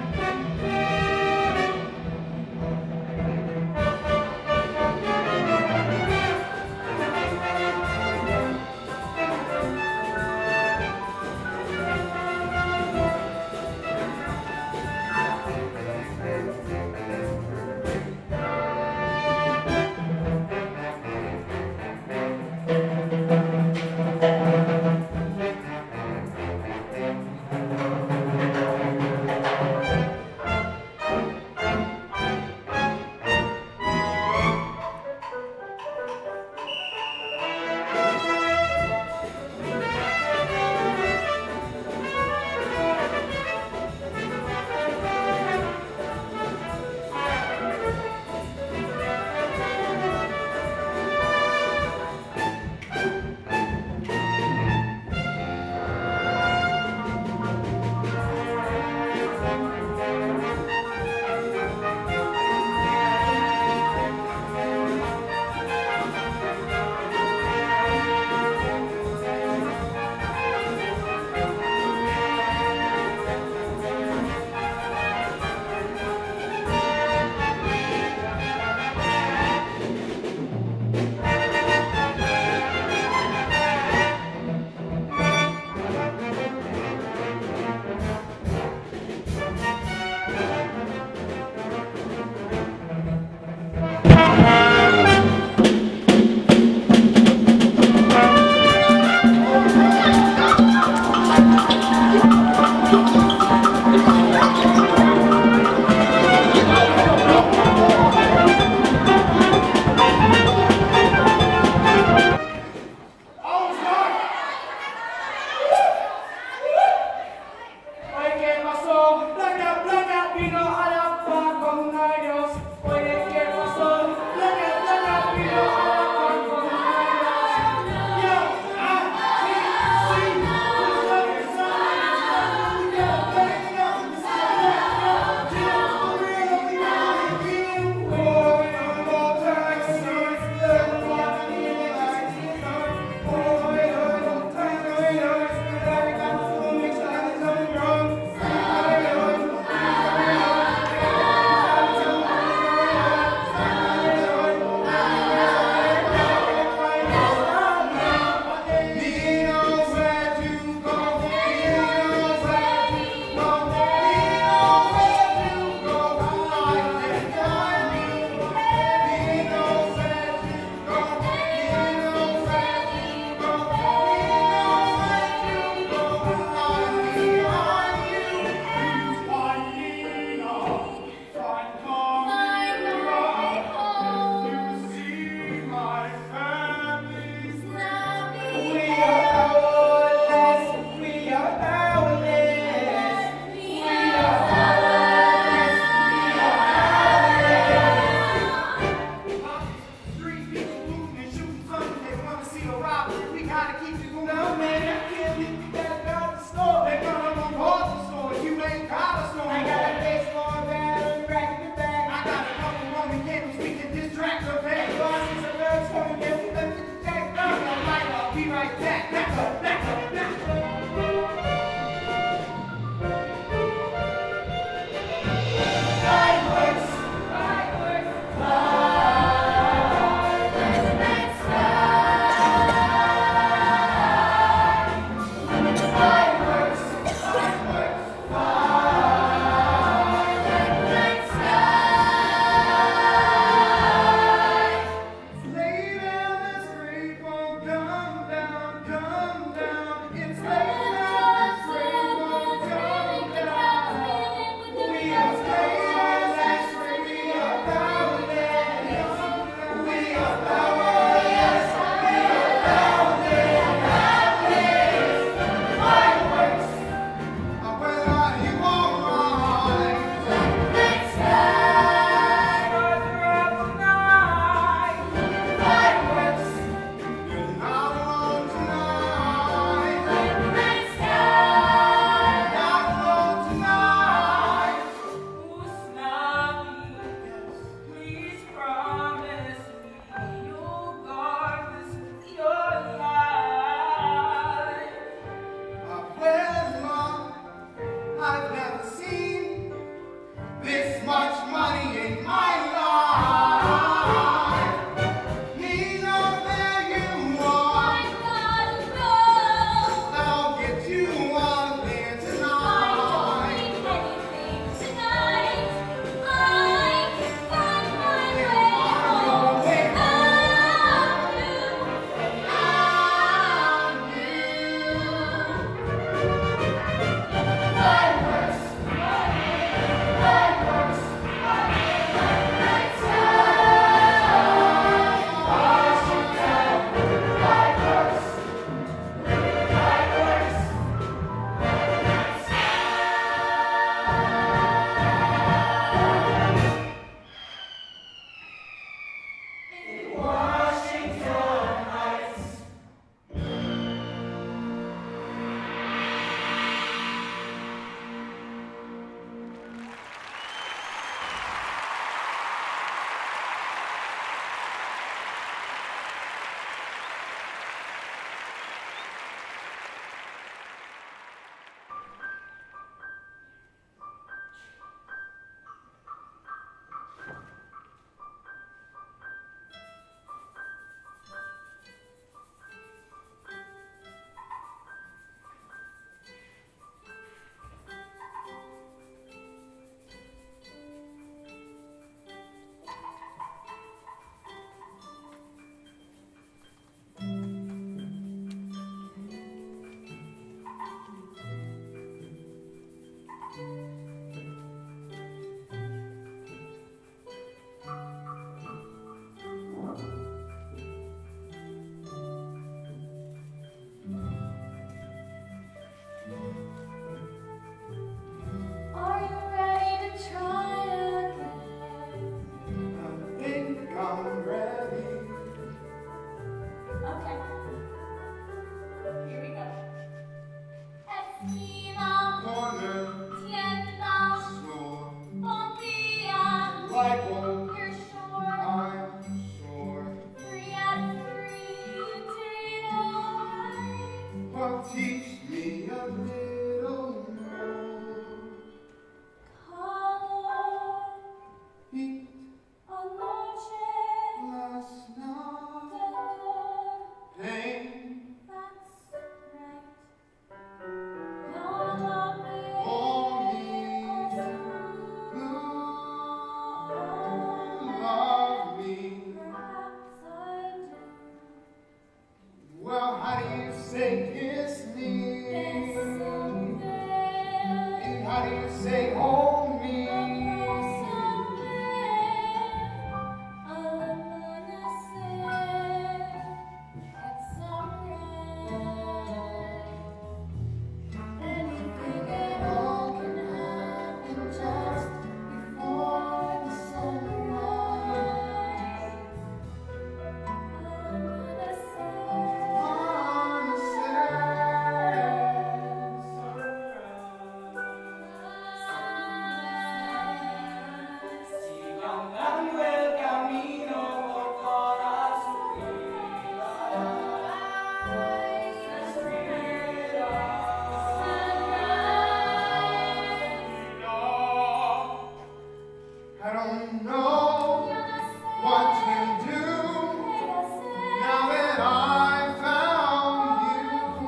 I don't know what to do now that I found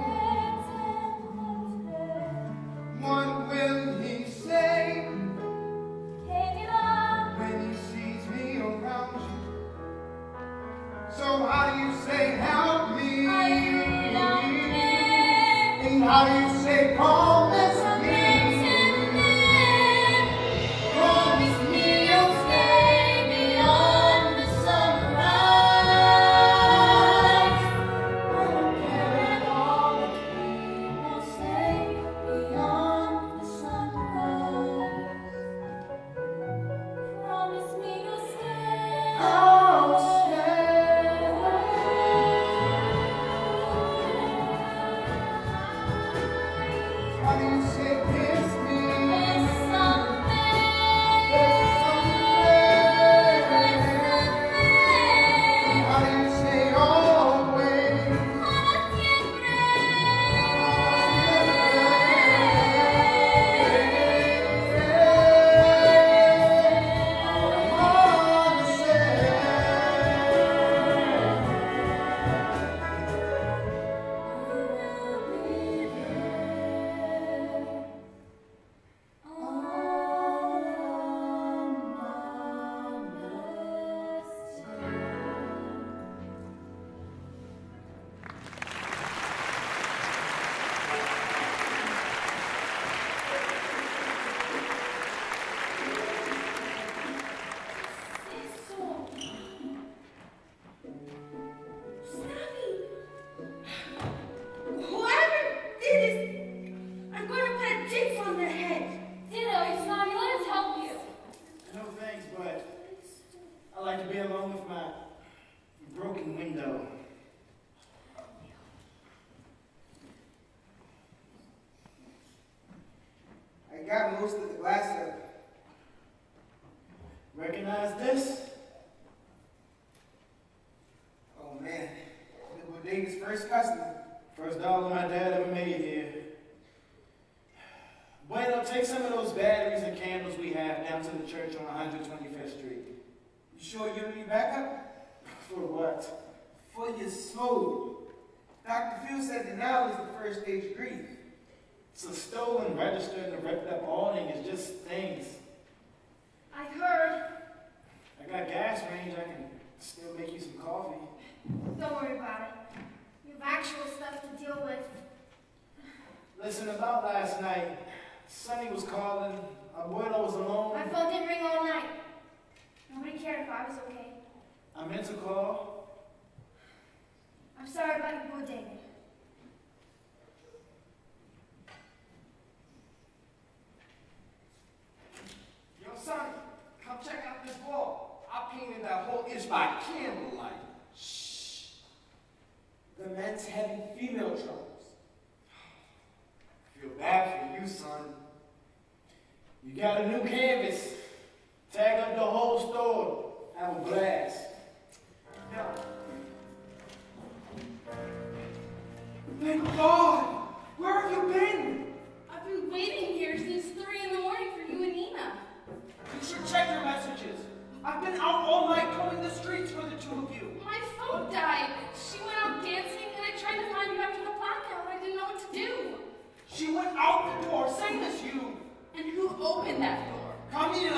you. What will he say when he sees me around you? So how do you say help me? And how do you say promise me? Promise me you'll stay beyond the sunrise. I don't care at all what people say beyond the sunrise. Promise me you'll stay. I'll stay. How do you say kiss me? There's something. There's something. How do you say always? Para siempre. Got most of the glass up. Recognize this? Oh man, the bodega's first customer. First dollar my dad ever made here. Bueno, take some of those batteries and candles we have down to the church on one hundred twenty-fifth Street. You sure you need backup? For what? For your soul. Doctor Phil said denial is the first stage of grief. So stolen, registered, and ripped up awning is just things. I heard. I got gas range, I can still make you some coffee. Don't worry about it. You have actual stuff to deal with. Listen, about last night, Sonny was calling, Abuelo was alone. My phone didn't ring all night. Nobody cared if I was okay. I meant to call. I'm sorry about your bodega. Sonny, come check out this wall. I painted that whole inch by candlelight. Shh. The men's having female troubles. Feel bad for you, son. You got a new canvas. Tag up the whole store. Have a blast. Yeah. Thank God! Where have you been? I've been waiting here since three in the morning for you and Nina. You should check your messages. I've been out all night combing the streets for the two of you. My phone died. She went out dancing and I tried to find you after the blackout. I didn't know what to do. She went out the door, same as you. And who opened that door? Camila!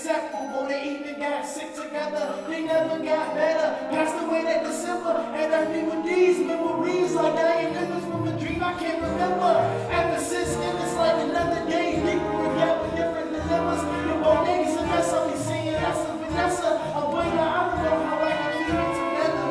inseparable. They even got sick together. They never got better. Passed away that December, and I me with these memories like dying members from a dream I can't remember. Ever since then, it's like another day. People forget with different dilemmas. Your boy niggas a mess. I'll be saying that's a Vanessa. A boy, I don't know how I can keep it together.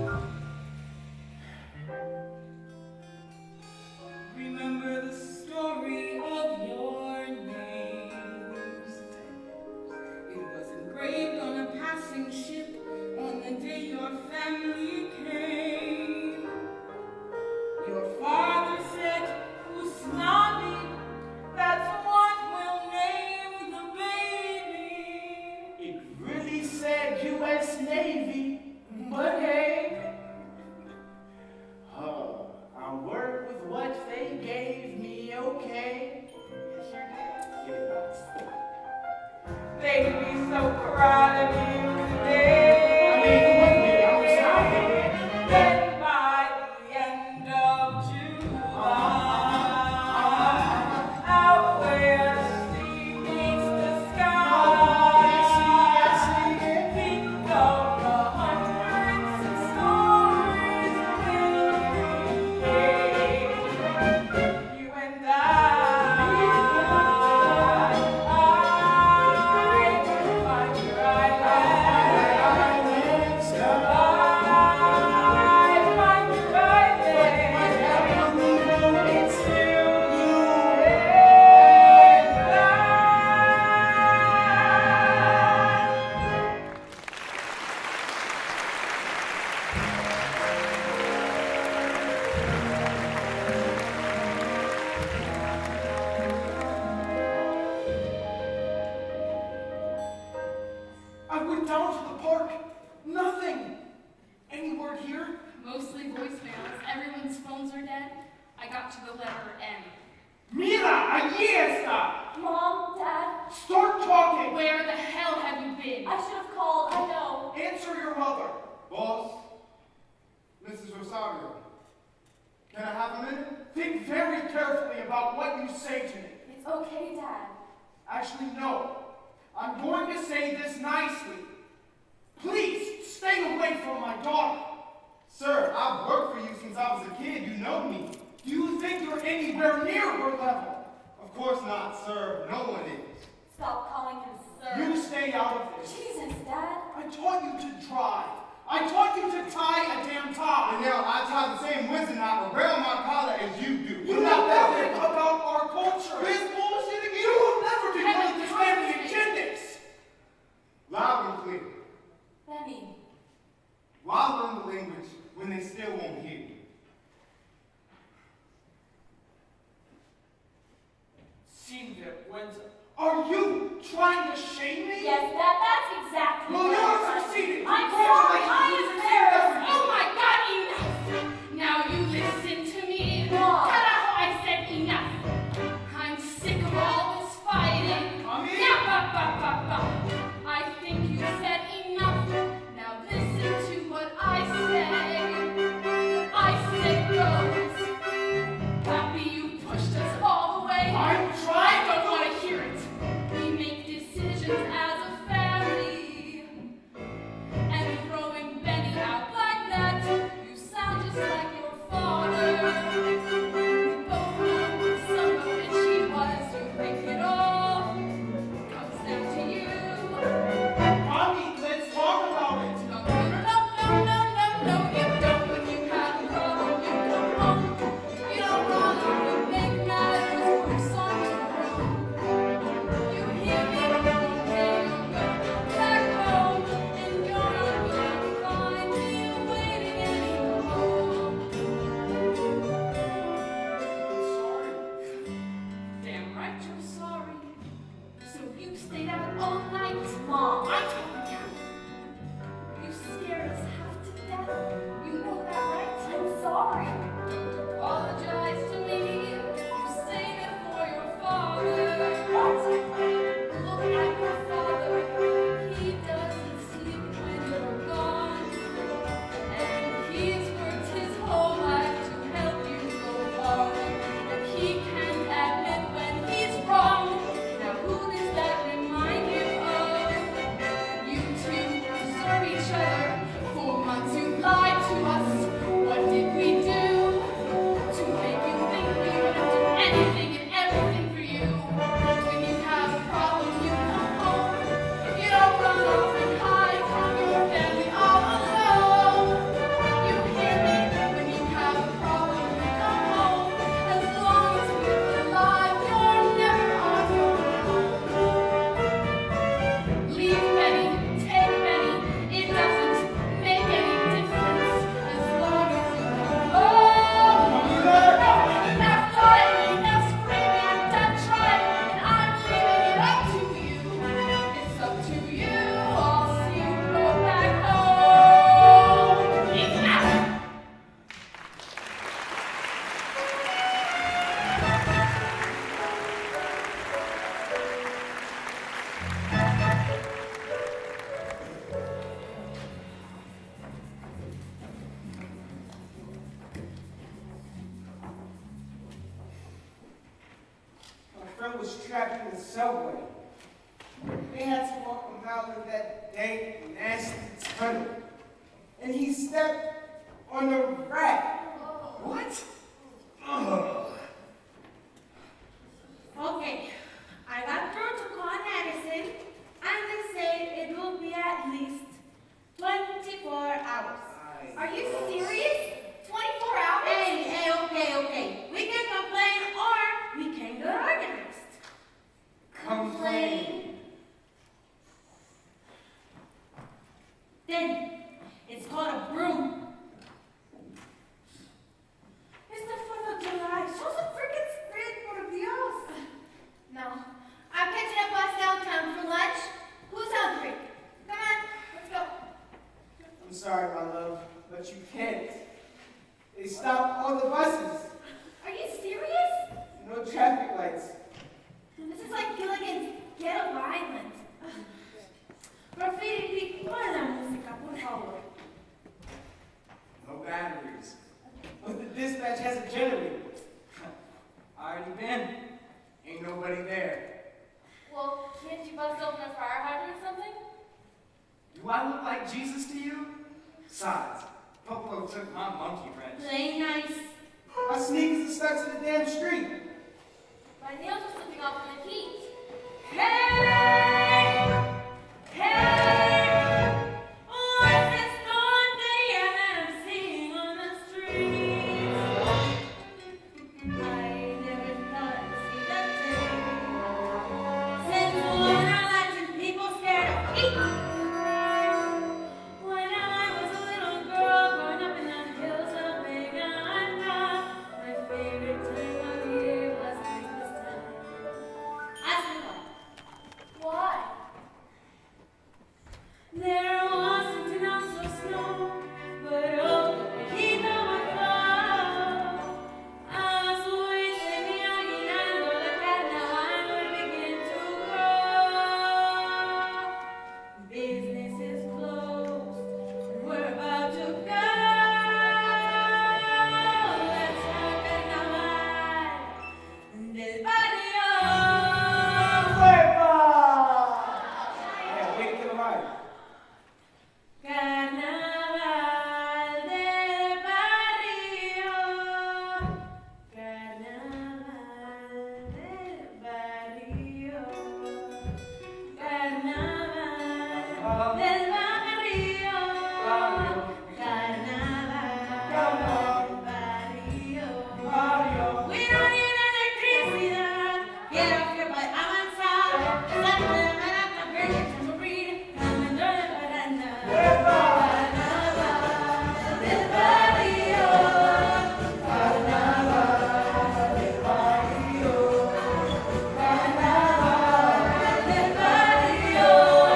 Remember the story of your names. It was engraved on a passing ship on the day your family came. Your father said, Usnavi, that's what we'll name the baby. It really said U S Navy, but hey, uh, I work with what they gave me, okay? Yes, you did. Yeah, They'd be so proud of you today. I mean, one day I was out. Then by the end of July, out where the sea meets the sky, think of the hundreds of stories we'll create. You and I, I will find your island. I went down to the park. Nothing. Any word here? Mostly voicemails. Everyone's phones are dead. I got to the letter M. Mira, allí está. Mom, Dad, Start talking. Where the hell have you been? I should have called. I know. Answer your mother. Boss, Missus Rosario, can I have a minute? Think very carefully about what you say to me. It's okay, Dad. Actually, no. I'm going to say this nicely. Please, stay away from my daughter. Sir, I've worked for you since I was a kid. You know me. Do you think you're anywhere near her level? Of course not, sir. No one is. Stop calling him sir. You stay out of this. Jesus, Dad. I taught you to drive. I taught you to tie a damn tie. And now I tie the same Windsor knot around my collar as you do. You know nothing about our culture. This bullshit again? You will never be one of this family agendas. Loud and clear. Benny. Why learn the language when they still won't hear you? Sin vergüenza. Are you trying to shame me? Yes, Dad, that's exactly Well, what you're I'm succeeding. I'm sorry, I Congratulations. am embarrassed. Oh my God, enough! Now you listen to me. Mom. Carajo, I said enough. I'm sick of all this fighting. Mommy? Yeah, ba, ba, ba, ba. I think you said enough. Now listen to what I say. I say goes. Papi, you pushed us all the way. I'm I trying don't to... want to hear it. We make decisions as a family. And throw in the subway. They had to walk him out of that dank, nasty tunnel. And he stepped on a rat. What? Ugh. Okay, I got through to Con Edison, and they say it will be at least twenty-four hours. Are you serious? twenty-four hours? Hey, hey, okay, okay. We can complain or we can get organized. Complain. Then, it's called a broom. It's the fourth of July. Show some freaking spirit, por Dios. No. I'm catching a bus downtown for lunch. Who's hungry? Come on, let's go. I'm sorry, my love, but you can't. They stopped all the buses. Are you serious? No traffic lights. This is like Gilligan's Ghetto Island. Graffiti, pon la música, por favor. No batteries. But the dispatch has a generator. I already been. Ain't nobody there. Well, can't you bust open a fire hydrant or something? Do I look like Jesus to you? Besides, Popo took my monkey wrench. Play nice. My sneakers are stuck to the damn street. My nails are slipping off in the heat. Hey! Hey! What's this tonteria that I'm seeing on the street? I never thought I'd see that day. Since when are Latin people scared of heat? When I was a little girl growing up in the hills of Uganda, my favorite time of year was Christmas time. Ask me why. Why? There wasn't enough so snow, but oh, the heat would flow. As we sing the aguinaldo, the carnaval would begin to grow. Business is closed, we're about to go. Let's have carnaval del barrio. Yeah, wait till the right. Carnaval del barrio, carnaval del barrio, carnaval del barrio, carnaval del barrio. We don't need electricidad, get off your butt, avanzar, salta de barata, verde, tambourine, caminando de baranda. Carnaval del barrio, carnaval del barrio, carnaval del barrio,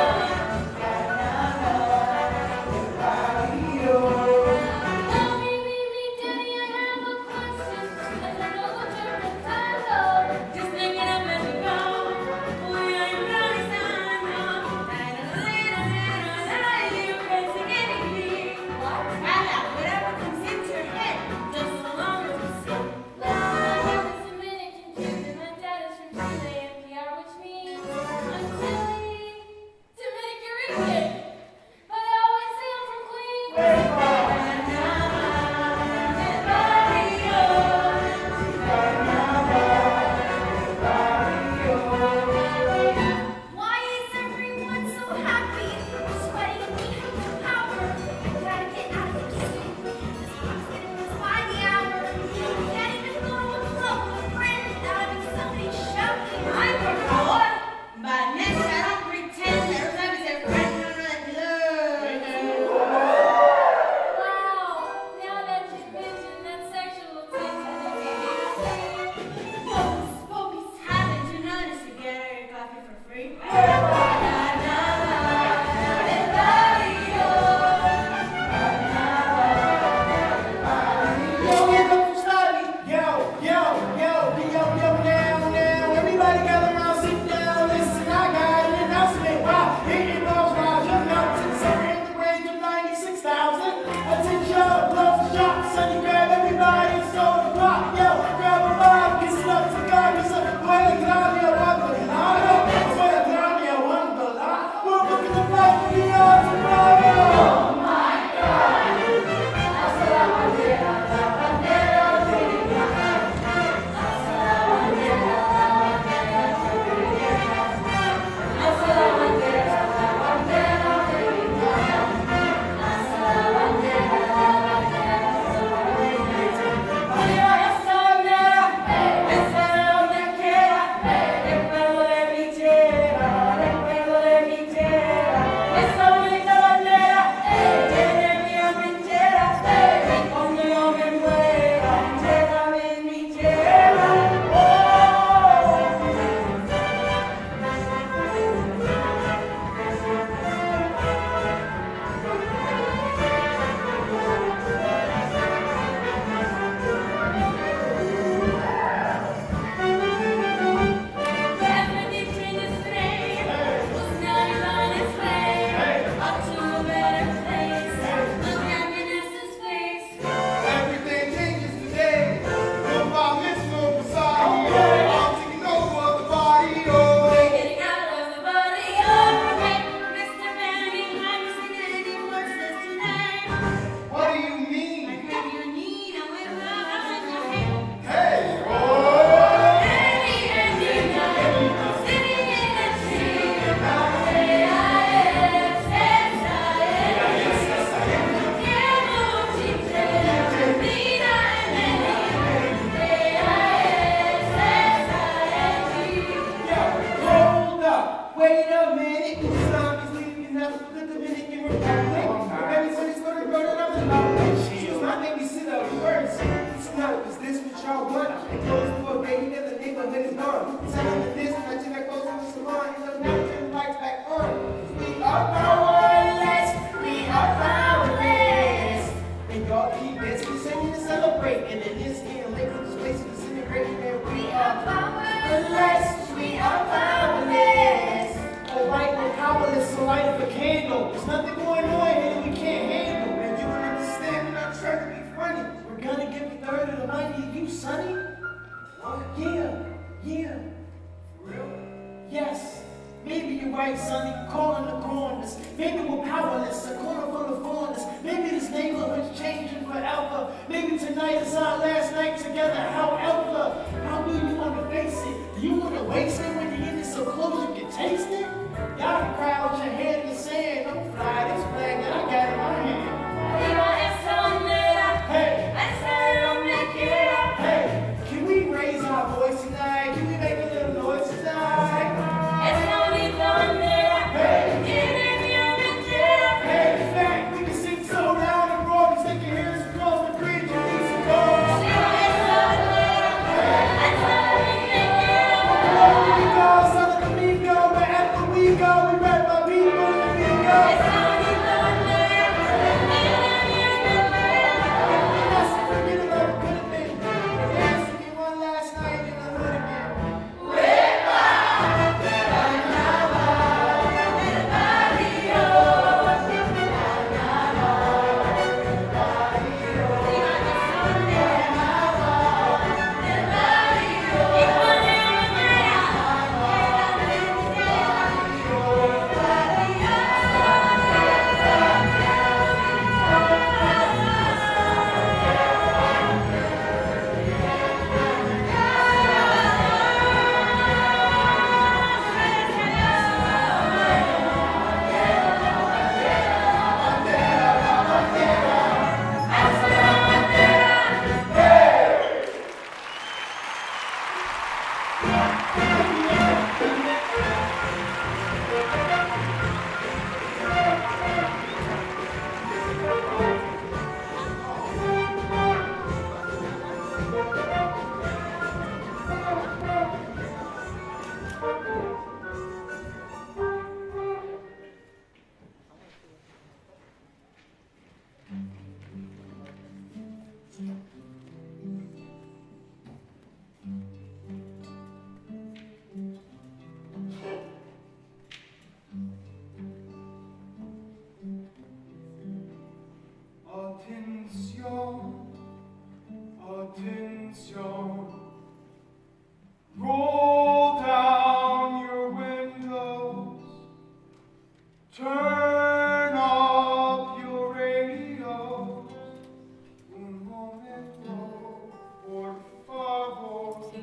carnaval del barrio. Mommy, Mimi, Daddy, I have a question. I don't know what you're entitled. Just make it up as we go. We are improvisando. Light a little, little light. You can sing anything. Holla, whatever comes into your head, just so long as you sing. My mom is Dominican, Cuban, my dad is from Chile, N P R, which means I'm Chile, Dominican Rican. But I always say I'm from Queens. Carnaval del barrio, Why is everyone so happy? Sweating me power. Gotta get out of here soon. This clock's getting us by the hour. Can't even go to a club with a friend without having somebody shouting. ay, por favor, Vanessa, don't pretend that Rosa is a friend of the club. Wow, now that you've mentioned that sexual tension, Focus, focus, haven't you noticed you get your coffee for free? Carnaval del barrio, Yo, here comes Stabby. Yo, yo, yo, yo, yo, now, now. Everybody gather around, sit down, listen. I got an announcement. Wow, hitting those rides, you're not to the center in the range of ninety-six thousand. Attention, blows the shot, sonny, grab everybody, so rock. Yo, grab a vibe, kiss it up to God, kiss up, boy, get out here, rock, Maybe you're right, Sonny, calling the corners. Maybe we're powerless, a corner full of foreigners. Maybe this neighborhood's changing forever. Maybe tonight is our last night together. However, how do you want to face it? Do you want to waste it when you're in it so close you can taste it? Y'all can cry with your head in the sand. Don't fly this flag that I got in my hand. Hey, hey, can we raise our voice tonight? Can we make a little noise tonight? Hey, in fact, we can sing so loud and roar that they can hear us across the bridge and these some doors. We go, Southern Amigo, wherever we go, we rap my people and we go. Attention, attention. Roll down your windows. Turn up your radios. Un momento, por favor.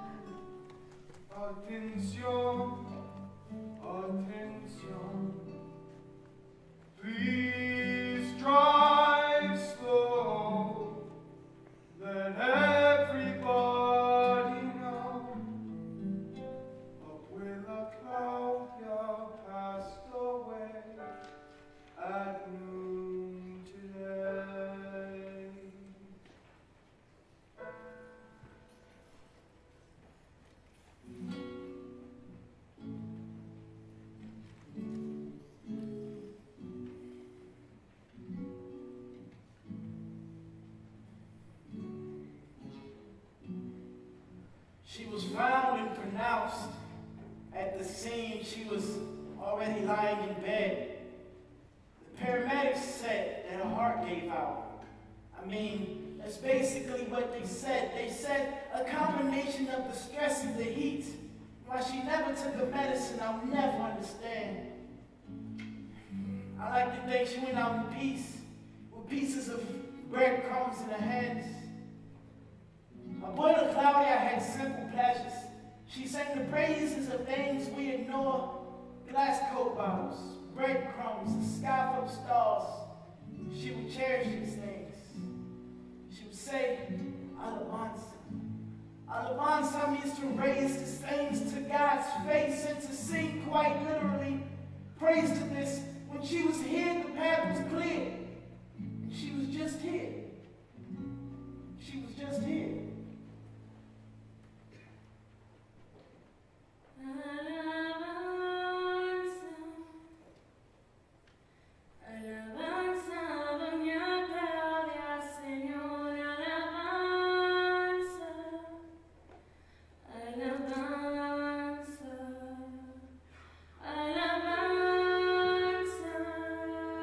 Attention, attention. Please drive slow. Let everybody know. Abuela Claudia passed away at noon today. She was found and pronounced at the scene. She was already lying in bed. The paramedics said that her heart gave out. I mean, that's basically what they said. They said a combination of the stress and the heat. Why she never took the medicine, I'll never understand. I like to think she went out in peace, with pieces of breadcrumbs in her hands. Abuela Claudia had simple pleasures. She sang the praises of things we ignore. Glass Coke bottles, breadcrumbs, a sky full of stars. She would cherish these things. She would say, Alabanza. Alabanza means to raise these things to God's face and to sing quite literally. Praise to this. When she was here, the path was clear. She was just here. She was just here.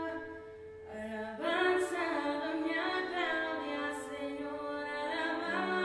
Alabanza, doña Claudia, Señor, alabanza.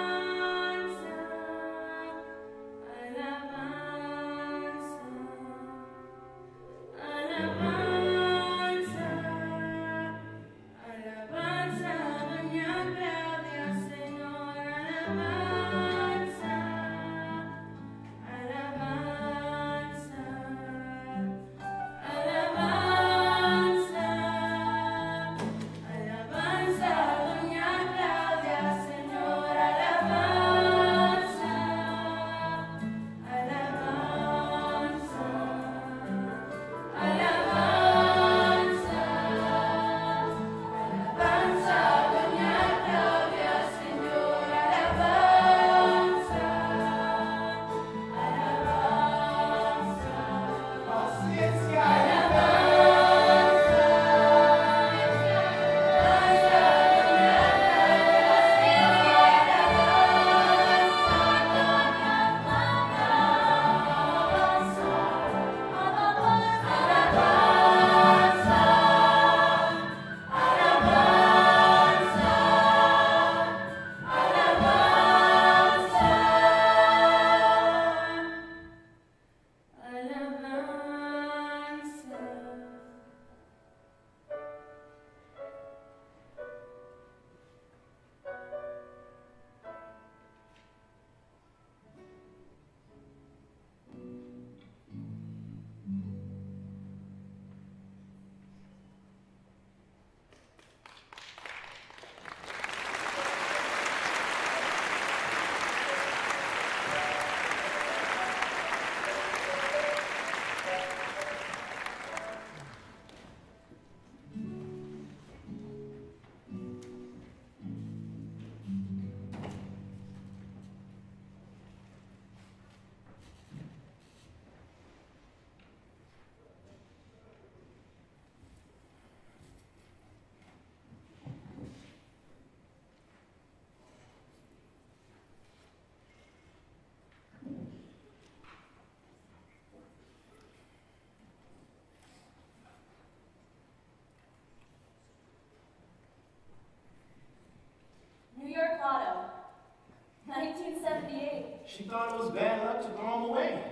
nineteen seventy-eight. She thought it was bad luck to throw him away.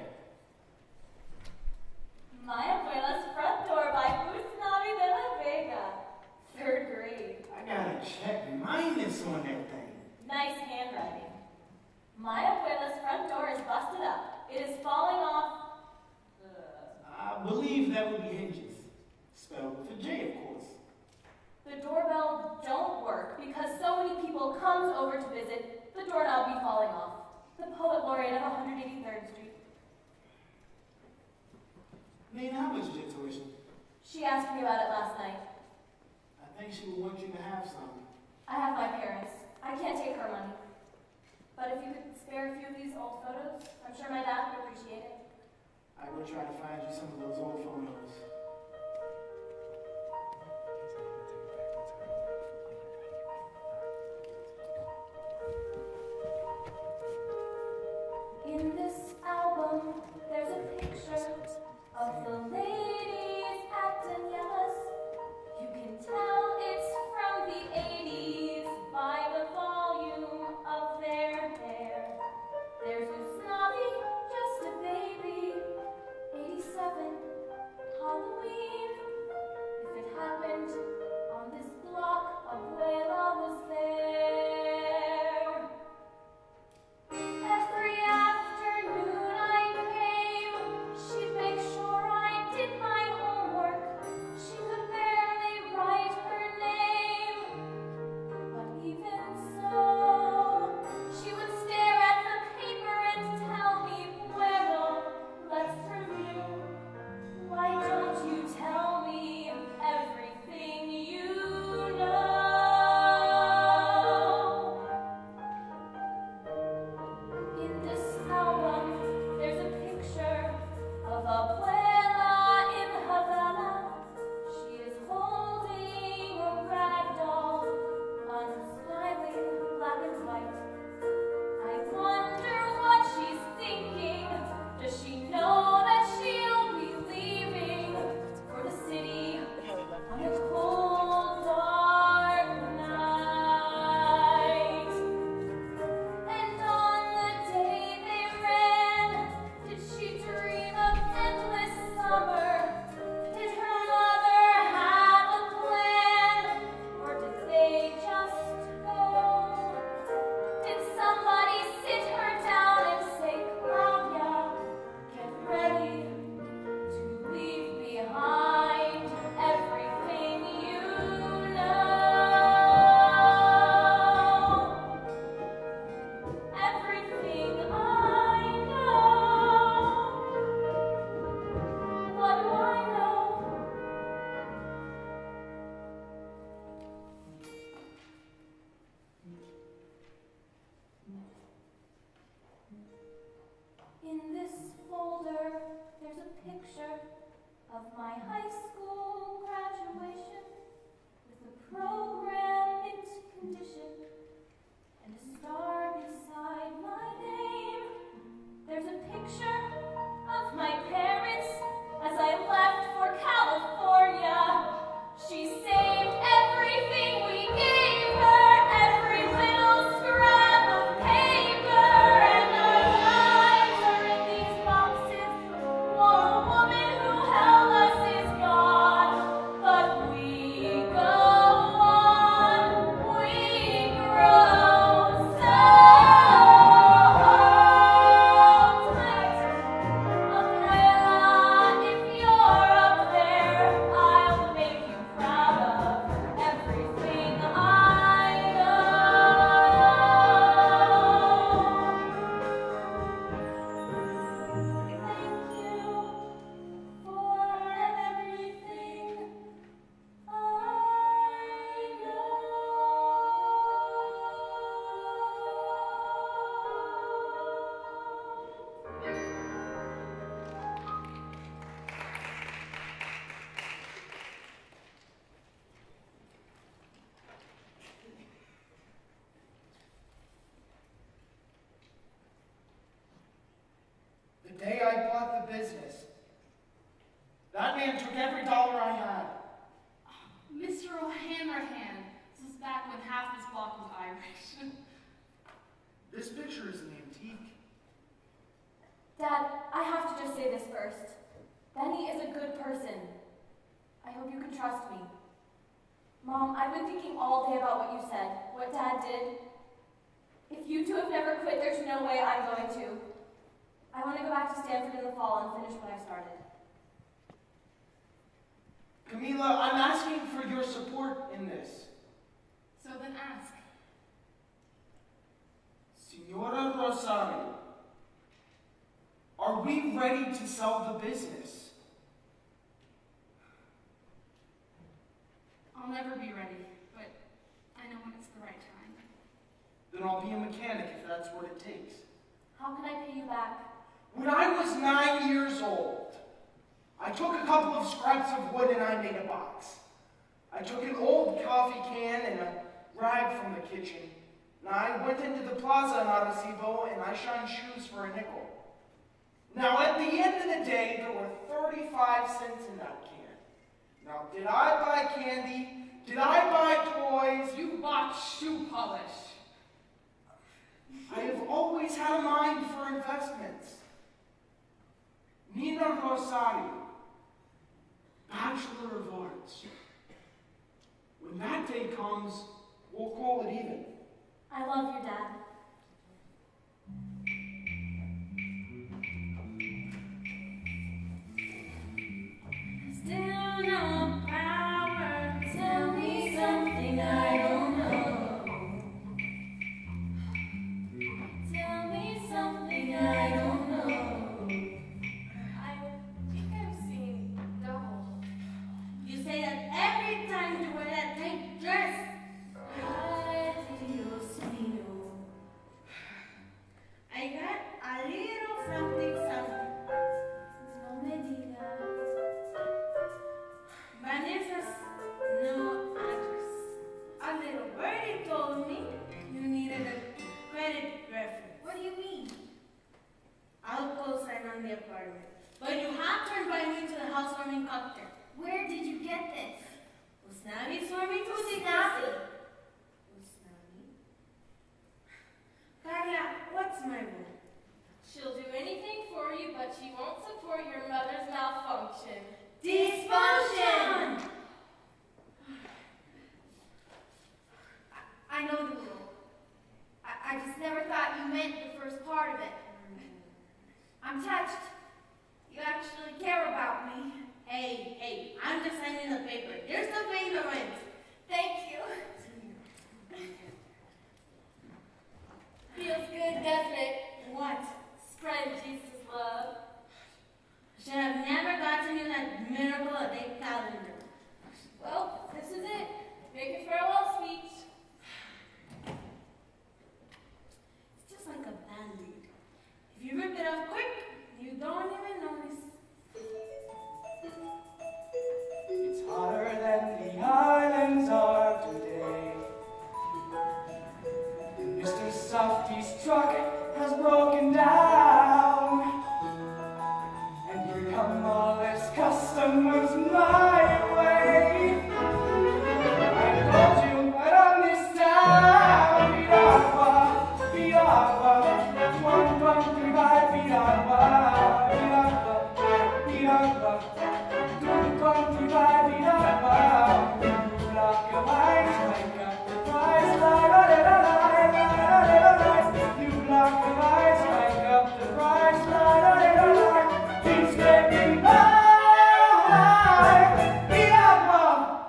My abuela's front door by Gustavo de la Vega. Third grade. I gotta check minus on that thing. Nice handwriting. My abuela's front door is busted up. It is falling off. I believe that would be hinges. Spelled with a J, of course. The doorbell don't work because so many people comes over to visit, the doorknob be falling off. The poet laureate of one hundred eighty-third Street. Nina, how much is your tuition? She asked me about it last night. I think she would want you to have some. I have my parents. I can't take her money. But if you could spare a few of these old photos, I'm sure my dad would appreciate it. I will try to find you some of those old photos. In this album, there's a picture of the ladies at Daniela's. You can tell it's from the eighties by the volume of their hair. There's Usnavi, just a baby, eighty-seven. day I bought the business, that man took every dollar I had. Mister O'Hanrahan, this was back when half this block was Irish. This picture is an antique. Dad, I have to just say this first. Benny is a good person. I hope you can trust me. Mom, I've been thinking all day about what you said, what Dad did. If you two have never quit, there's no way I'm going to. I want to go back to Stanford in the fall and finish what I started. Camila, I'm asking for your support in this. So then ask. Senora Rosario, are we ready to sell the business? I'll never be ready, but I know when it's the right time. Then I'll be a mechanic if that's what it takes. How can I pay you back? When I was nine years old, I took a couple of scraps of wood and I made a box. I took an old coffee can and a rag from the kitchen. And I went into the plaza in Arecibo and I shined shoes for a nickel. Now at the end of the day, there were thirty-five cents in that can. Now did I buy candy? Did I buy toys? You bought shoe polish. I have always had a mind for investments. Nina Rosario, Bachelor of Arts. When that day comes, we'll call it even. I love you, Dad. Still no power. Tell me something I don't know. Tell me something I don't know. I think I've seen double. You say that every time you wear that tight dress. Ay, Dios mío. I got a little something, something. No me digas. Vanessa's no address. A little birdie told me you needed a credit reference. What do you mean? I'll co-sign on the apartment. But you have to invite me to the housewarming cocktail. Where did you get this? Usnavi swarming to the Snappy. Usnavi. Carla, what's my rule? She'll do anything for you, but she won't support your mother's malfunction. Dysfunction! I know the rule. I, I just never thought you meant the first part of it. I'm touched. You actually care about me. Hey, hey, I'm just signing the paper. You're still paying the rent. Thank you. Feels good, doesn't it? What? Spread Jesus' love. Should have never gotten you that miracle a day calendar. Well, this is it. Make your farewell speech. It's just like a band-aid. If you rip it off quick, you don't even notice. It's hotter than the islands are today. Mister Softy's truck has broken down, and here come all his customers my way. I told you right on this town, Piragua, Piragua, one, one, three, five, Piragua, Piragua, Piragua, two, one, three, five, Piragua, you block of ice, wake up the price, la la la la la. You block the lights, hike up the price, la la la la la. Keeps getting by, Piragua.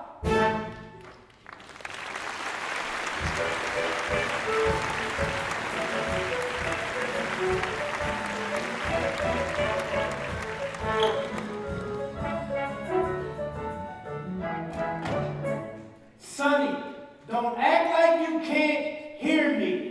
Sonny, don't act like you can't hear me.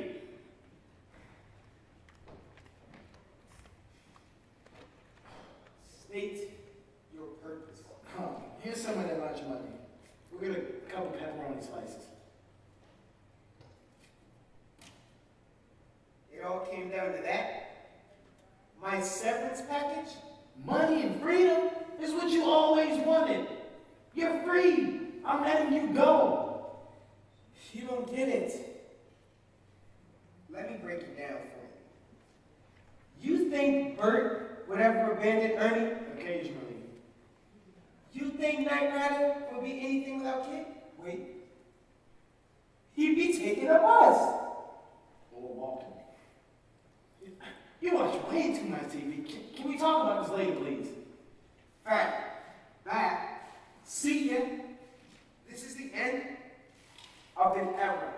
State your purpose. Huh. Here's some of that lunch money. We'll get a couple pepperoni slices. It all came down to that. My severance package? Money and freedom is what you always wanted. You're free. I'm letting you go. You don't get it. Let me break it down for you. You think Bert would ever abandon Ernie? Occasionally. You think Knight Rider would be anything without Kid? Wait. He'd be taking a bus. Or walking. You watch way too much T V. Can, can we talk about this later, please? Fact. Back. See ya. This is the end. Of an era.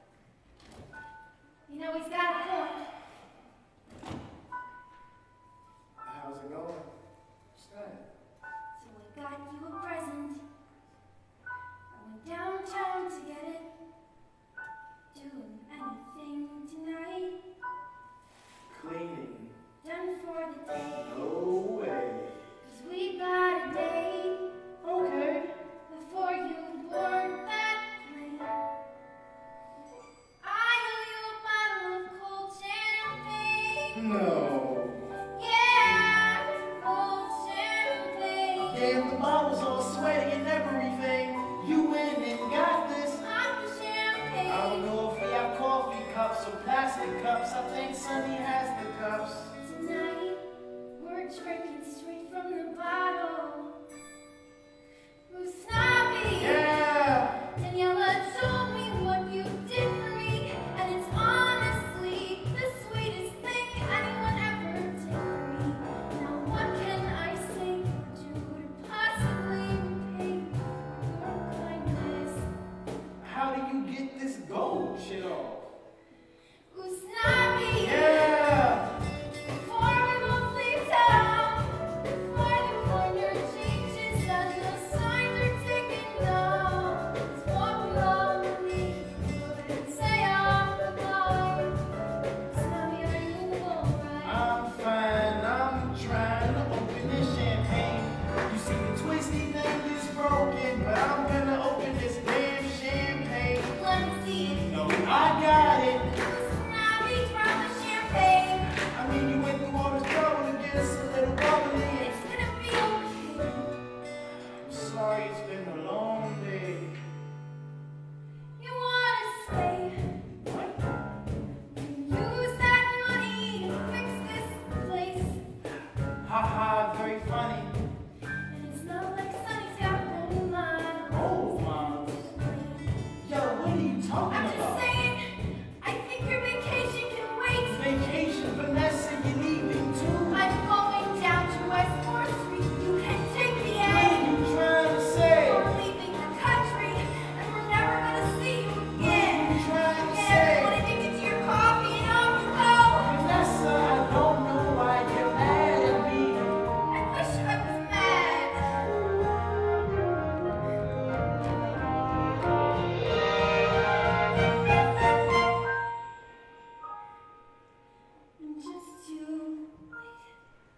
You know, he's got a point. How's it going? What's that? So I got you a present. I went downtown to get it. Doing anything tonight. Cleaning. Done for the day. No way. Cause we got a date. Okay. Before you board that plane. I owe you a bottle of cold champagne. No. Yeah, cold champagne. Damn, the bottle's all sweaty and everything. You went and got this. I'm the champagne. I don't know if we have coffee cups or plastic cups. I think Sonny has the cups. Tonight, we're drinking straight from the bottle. Who's snobby? Yeah. Daniela told me what you did for me, and it's honestly the sweetest thing anyone ever did for me. Now what can I say or do to possibly repay your kindness? How do you get this gold shit off? Who's snobby? Yeah. Before we both leave town, before the corner changes and the signs are taken down, let's walk along the neighborhood and say our goodbye. Snobby, are you alright? I'm fine. I'm trying to open this champagne. You see the twisty thing is broken, but I'm gonna open this damn champagne. Let me see it. No, I got it. Snobby, drop the champagne. I mean, you went through all this trouble to get us a little bubbly. It's gonna be okay. I'm sorry, it's been a long day. You wanna stay? What? Use that money to fix this place. Haha, very funny. And it's not like Sonny's got a whole lot of Oh, Mom. Yo, what are you talking I'm just about? saying, I think your vacation can wait. Vacation, Vanessa, you're leaving too. I'm going down to West fourth Street. You can take the What are A. you trying to say? We're leaving the country, and we're never gonna see you What are again. you trying to Get say? everyone addicted to your coffee, and off you go. Vanessa, I don't know why you're mad at me. I wish I was mad. I'm just too late.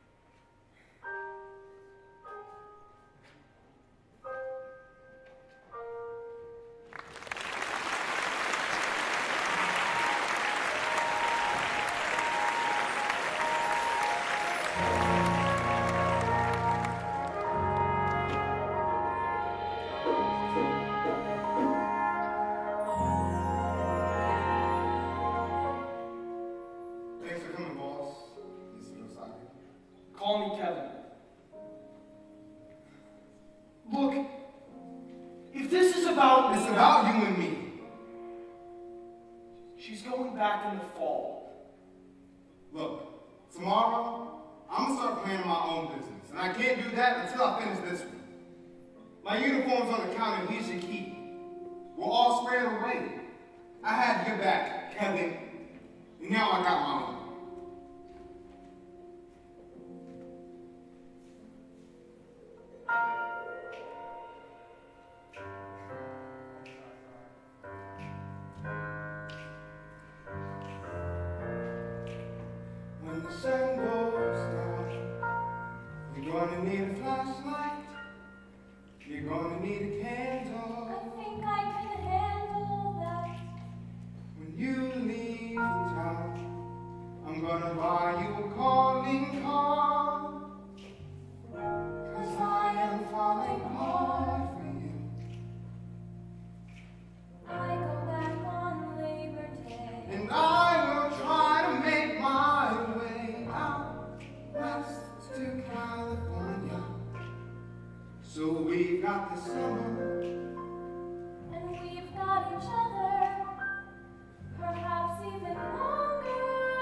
Thanks for coming, boss. This is Osaka. Call me Kevin. Look, if this is about It's me, about you and me. she's going back in the fall. Look, tomorrow, I'm gonna start planning my own business. And I can't do that until I finish this one. My uniform's on the counter, and here's your key. We're all squared away. I had your back, Kevin. And now I got my own. When the sun goes down, you're gonna need a flashlight. You're gonna need a candle. I think I can handle that. When you leave town, I'm gonna buy you a calling So we've got the summer, And we've got each other, perhaps even longer.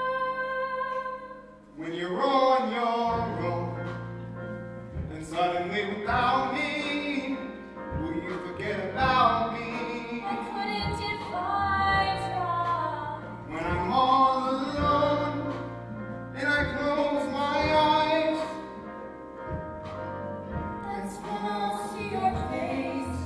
when you're on your own, and suddenly without me, will you forget about me? And couldn't if I tried? When I'm all alone, and I close my eyes, That's when I'll see your face.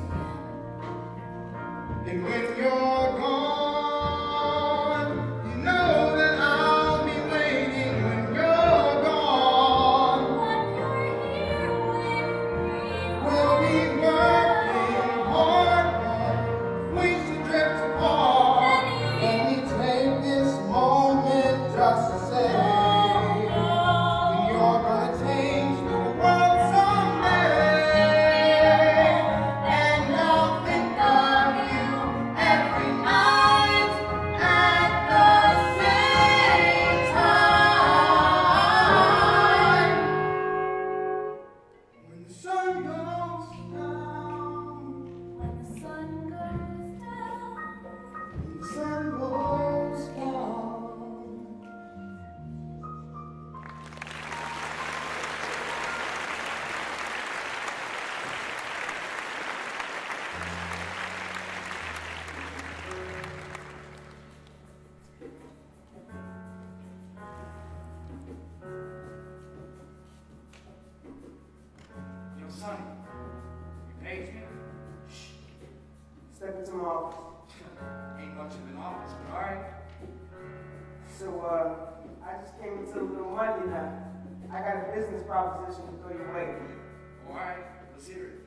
and when you're gone, you know that I'll be waiting when you're gone. But you're here with me. We'll be working hard, ways to drift apart. Let me take this moment just to say, when you're gonna change the world someday, and I'll think of you every night at the same time. When the sun goes down, When the sun goes down, when the sun goes down. Yo, son, you paged me? Step into my office. Ain't much of an office, but alright. So, uh, I just came into a little money now. I got a business proposition to throw your way. Alright, let's hear it.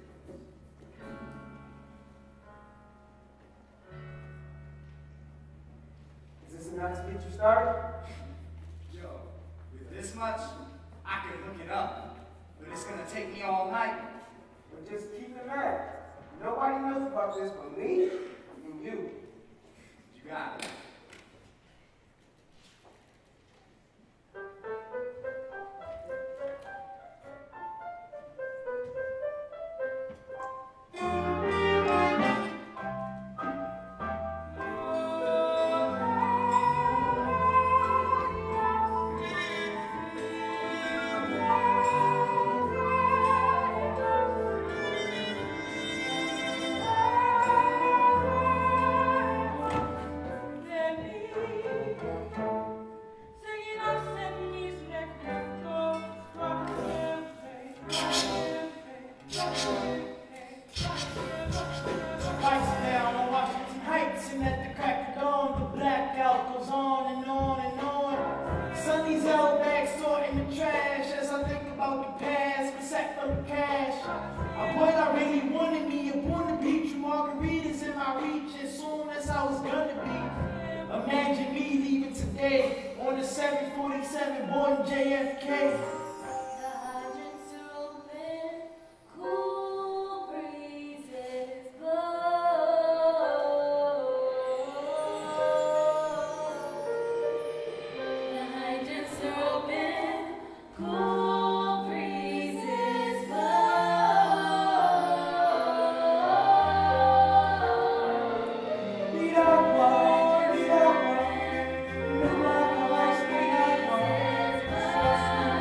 Is this enough to get you started? Yo, with this much, I can hook it up. But it's gonna take me all night. But just keep in mind, nobody knows about this but me and you. You got it. Lights down on Washington Heights, and at the crack of dawn, the blackout goes on and on and on. Sonny's out back sorting the trash as I think about the past, my sack full of cash. I what I really wanted me, upon the beach with margaritas in my reach as soon as I was gonna be. Imagine me leaving today on the seven forty-seven boarding J F K. the hydrants are open, cool breezes blow. The hydrants are open, cool breezes blow. Lead up, boy, lead up, boy. Look like a light straight up, boy.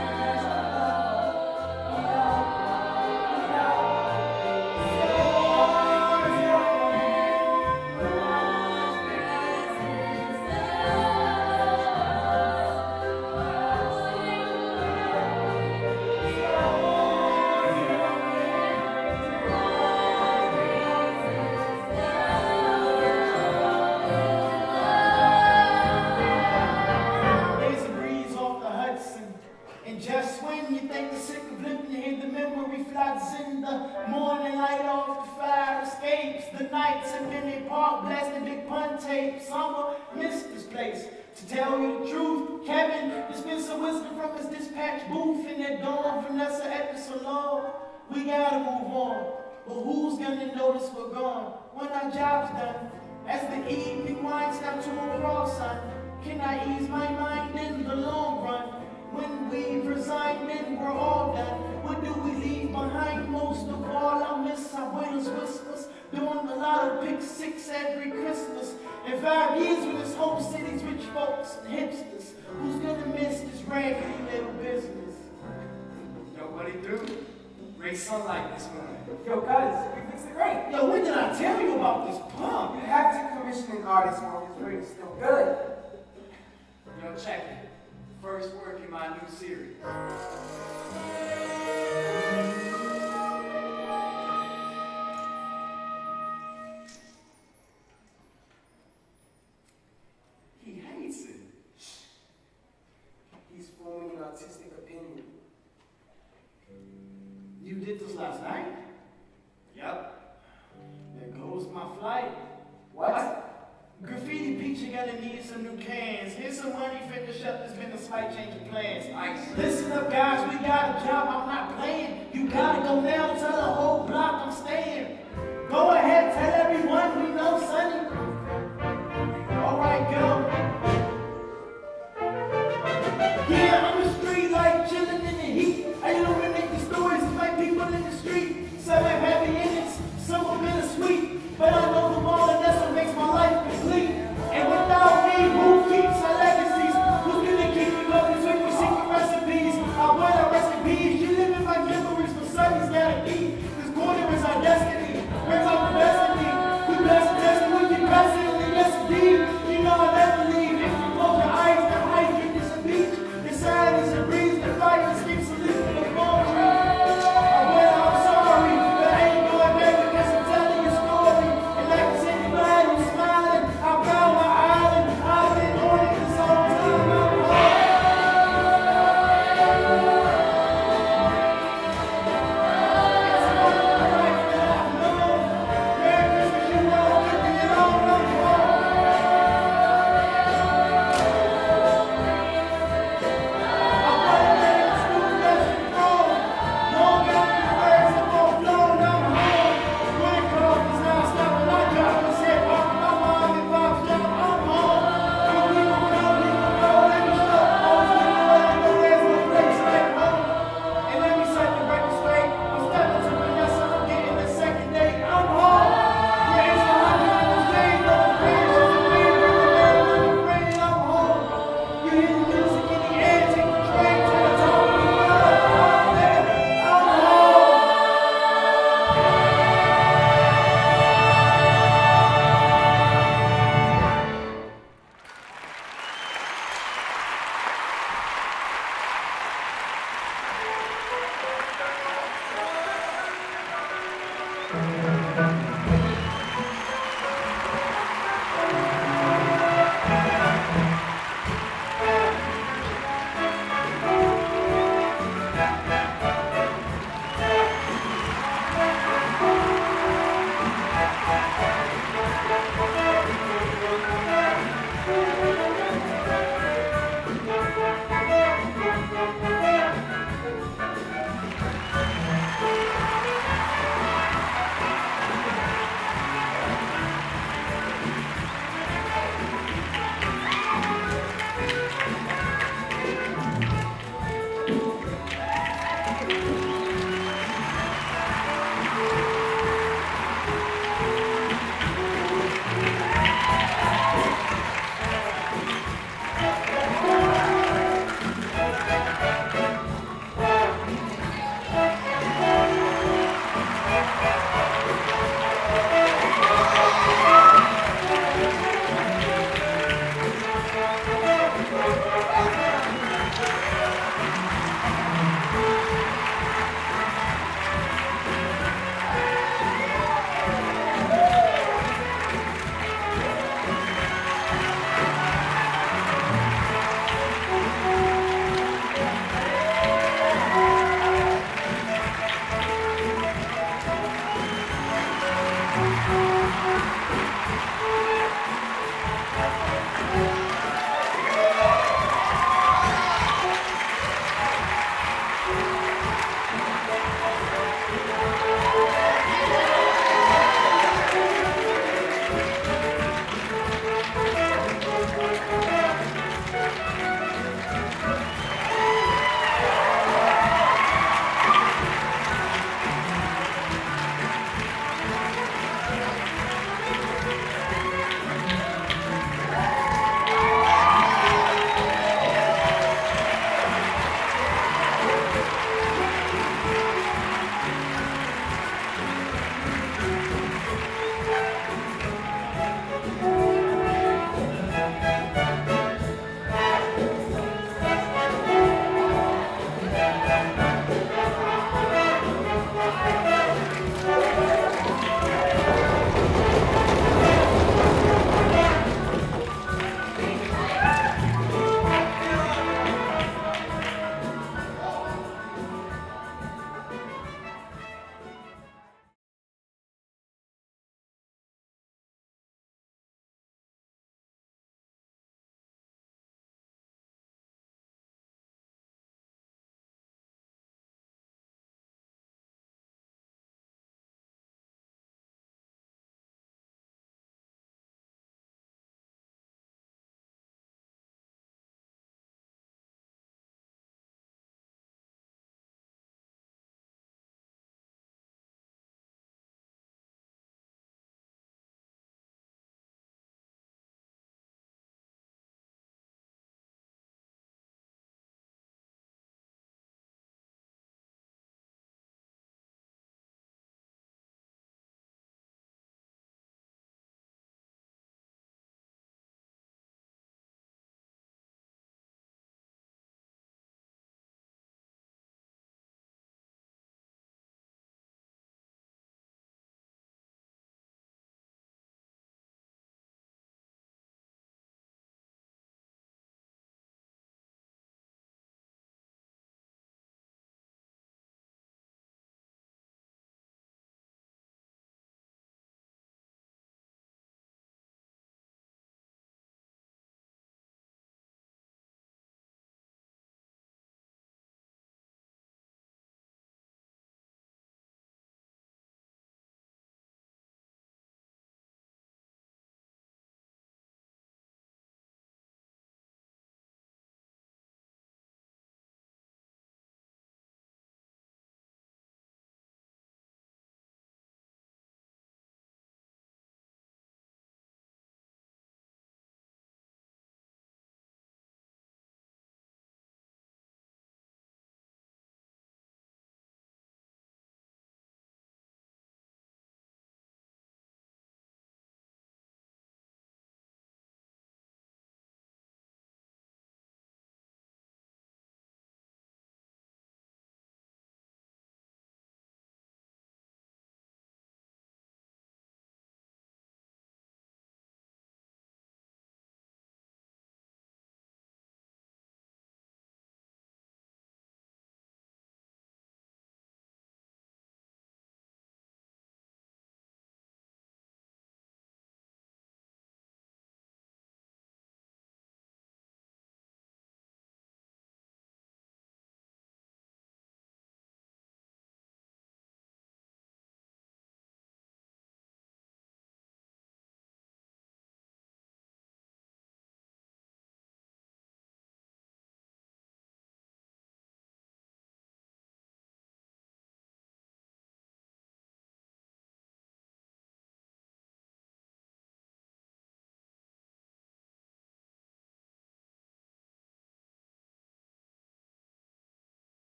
There's a breeze off the Hudson, and just when you think you're sick of living, you hear the memory floods in the morning light off the fire escapes. The nights in Minute Park blasting big pun tape. Summer missed this place. To tell you the truth, Kevin dispensing wisdom from his dispatch booth in that dawn. Vanessa at the salon. We gotta move on, but who's gonna notice we're gone when our job's done? As the evening winds down to a cross, son, can I ease my mind in the long run? When we've resigned and we're all done, what do we leave behind? Most of all, folks and hipsters. Who's gonna miss this raggedy little business? Yo, what'd he do? Great sunlight this morning. Yo, guys, we fixed it great. Yo, when did I tell you about this pump? You have to commission an artist while his rate is still good. Yo, check it. First work in my new series. He hates it. He's forming an artistic opinion. You did this last night? Yep. There goes my flight. What? Graffiti Pete, you're gonna need some new cans. Here's some money, finish up, there's been a slight change of plans. Nice. Listen up, guys, we got a job, I'm not playing. You gotta go now, tell the whole block I'm staying.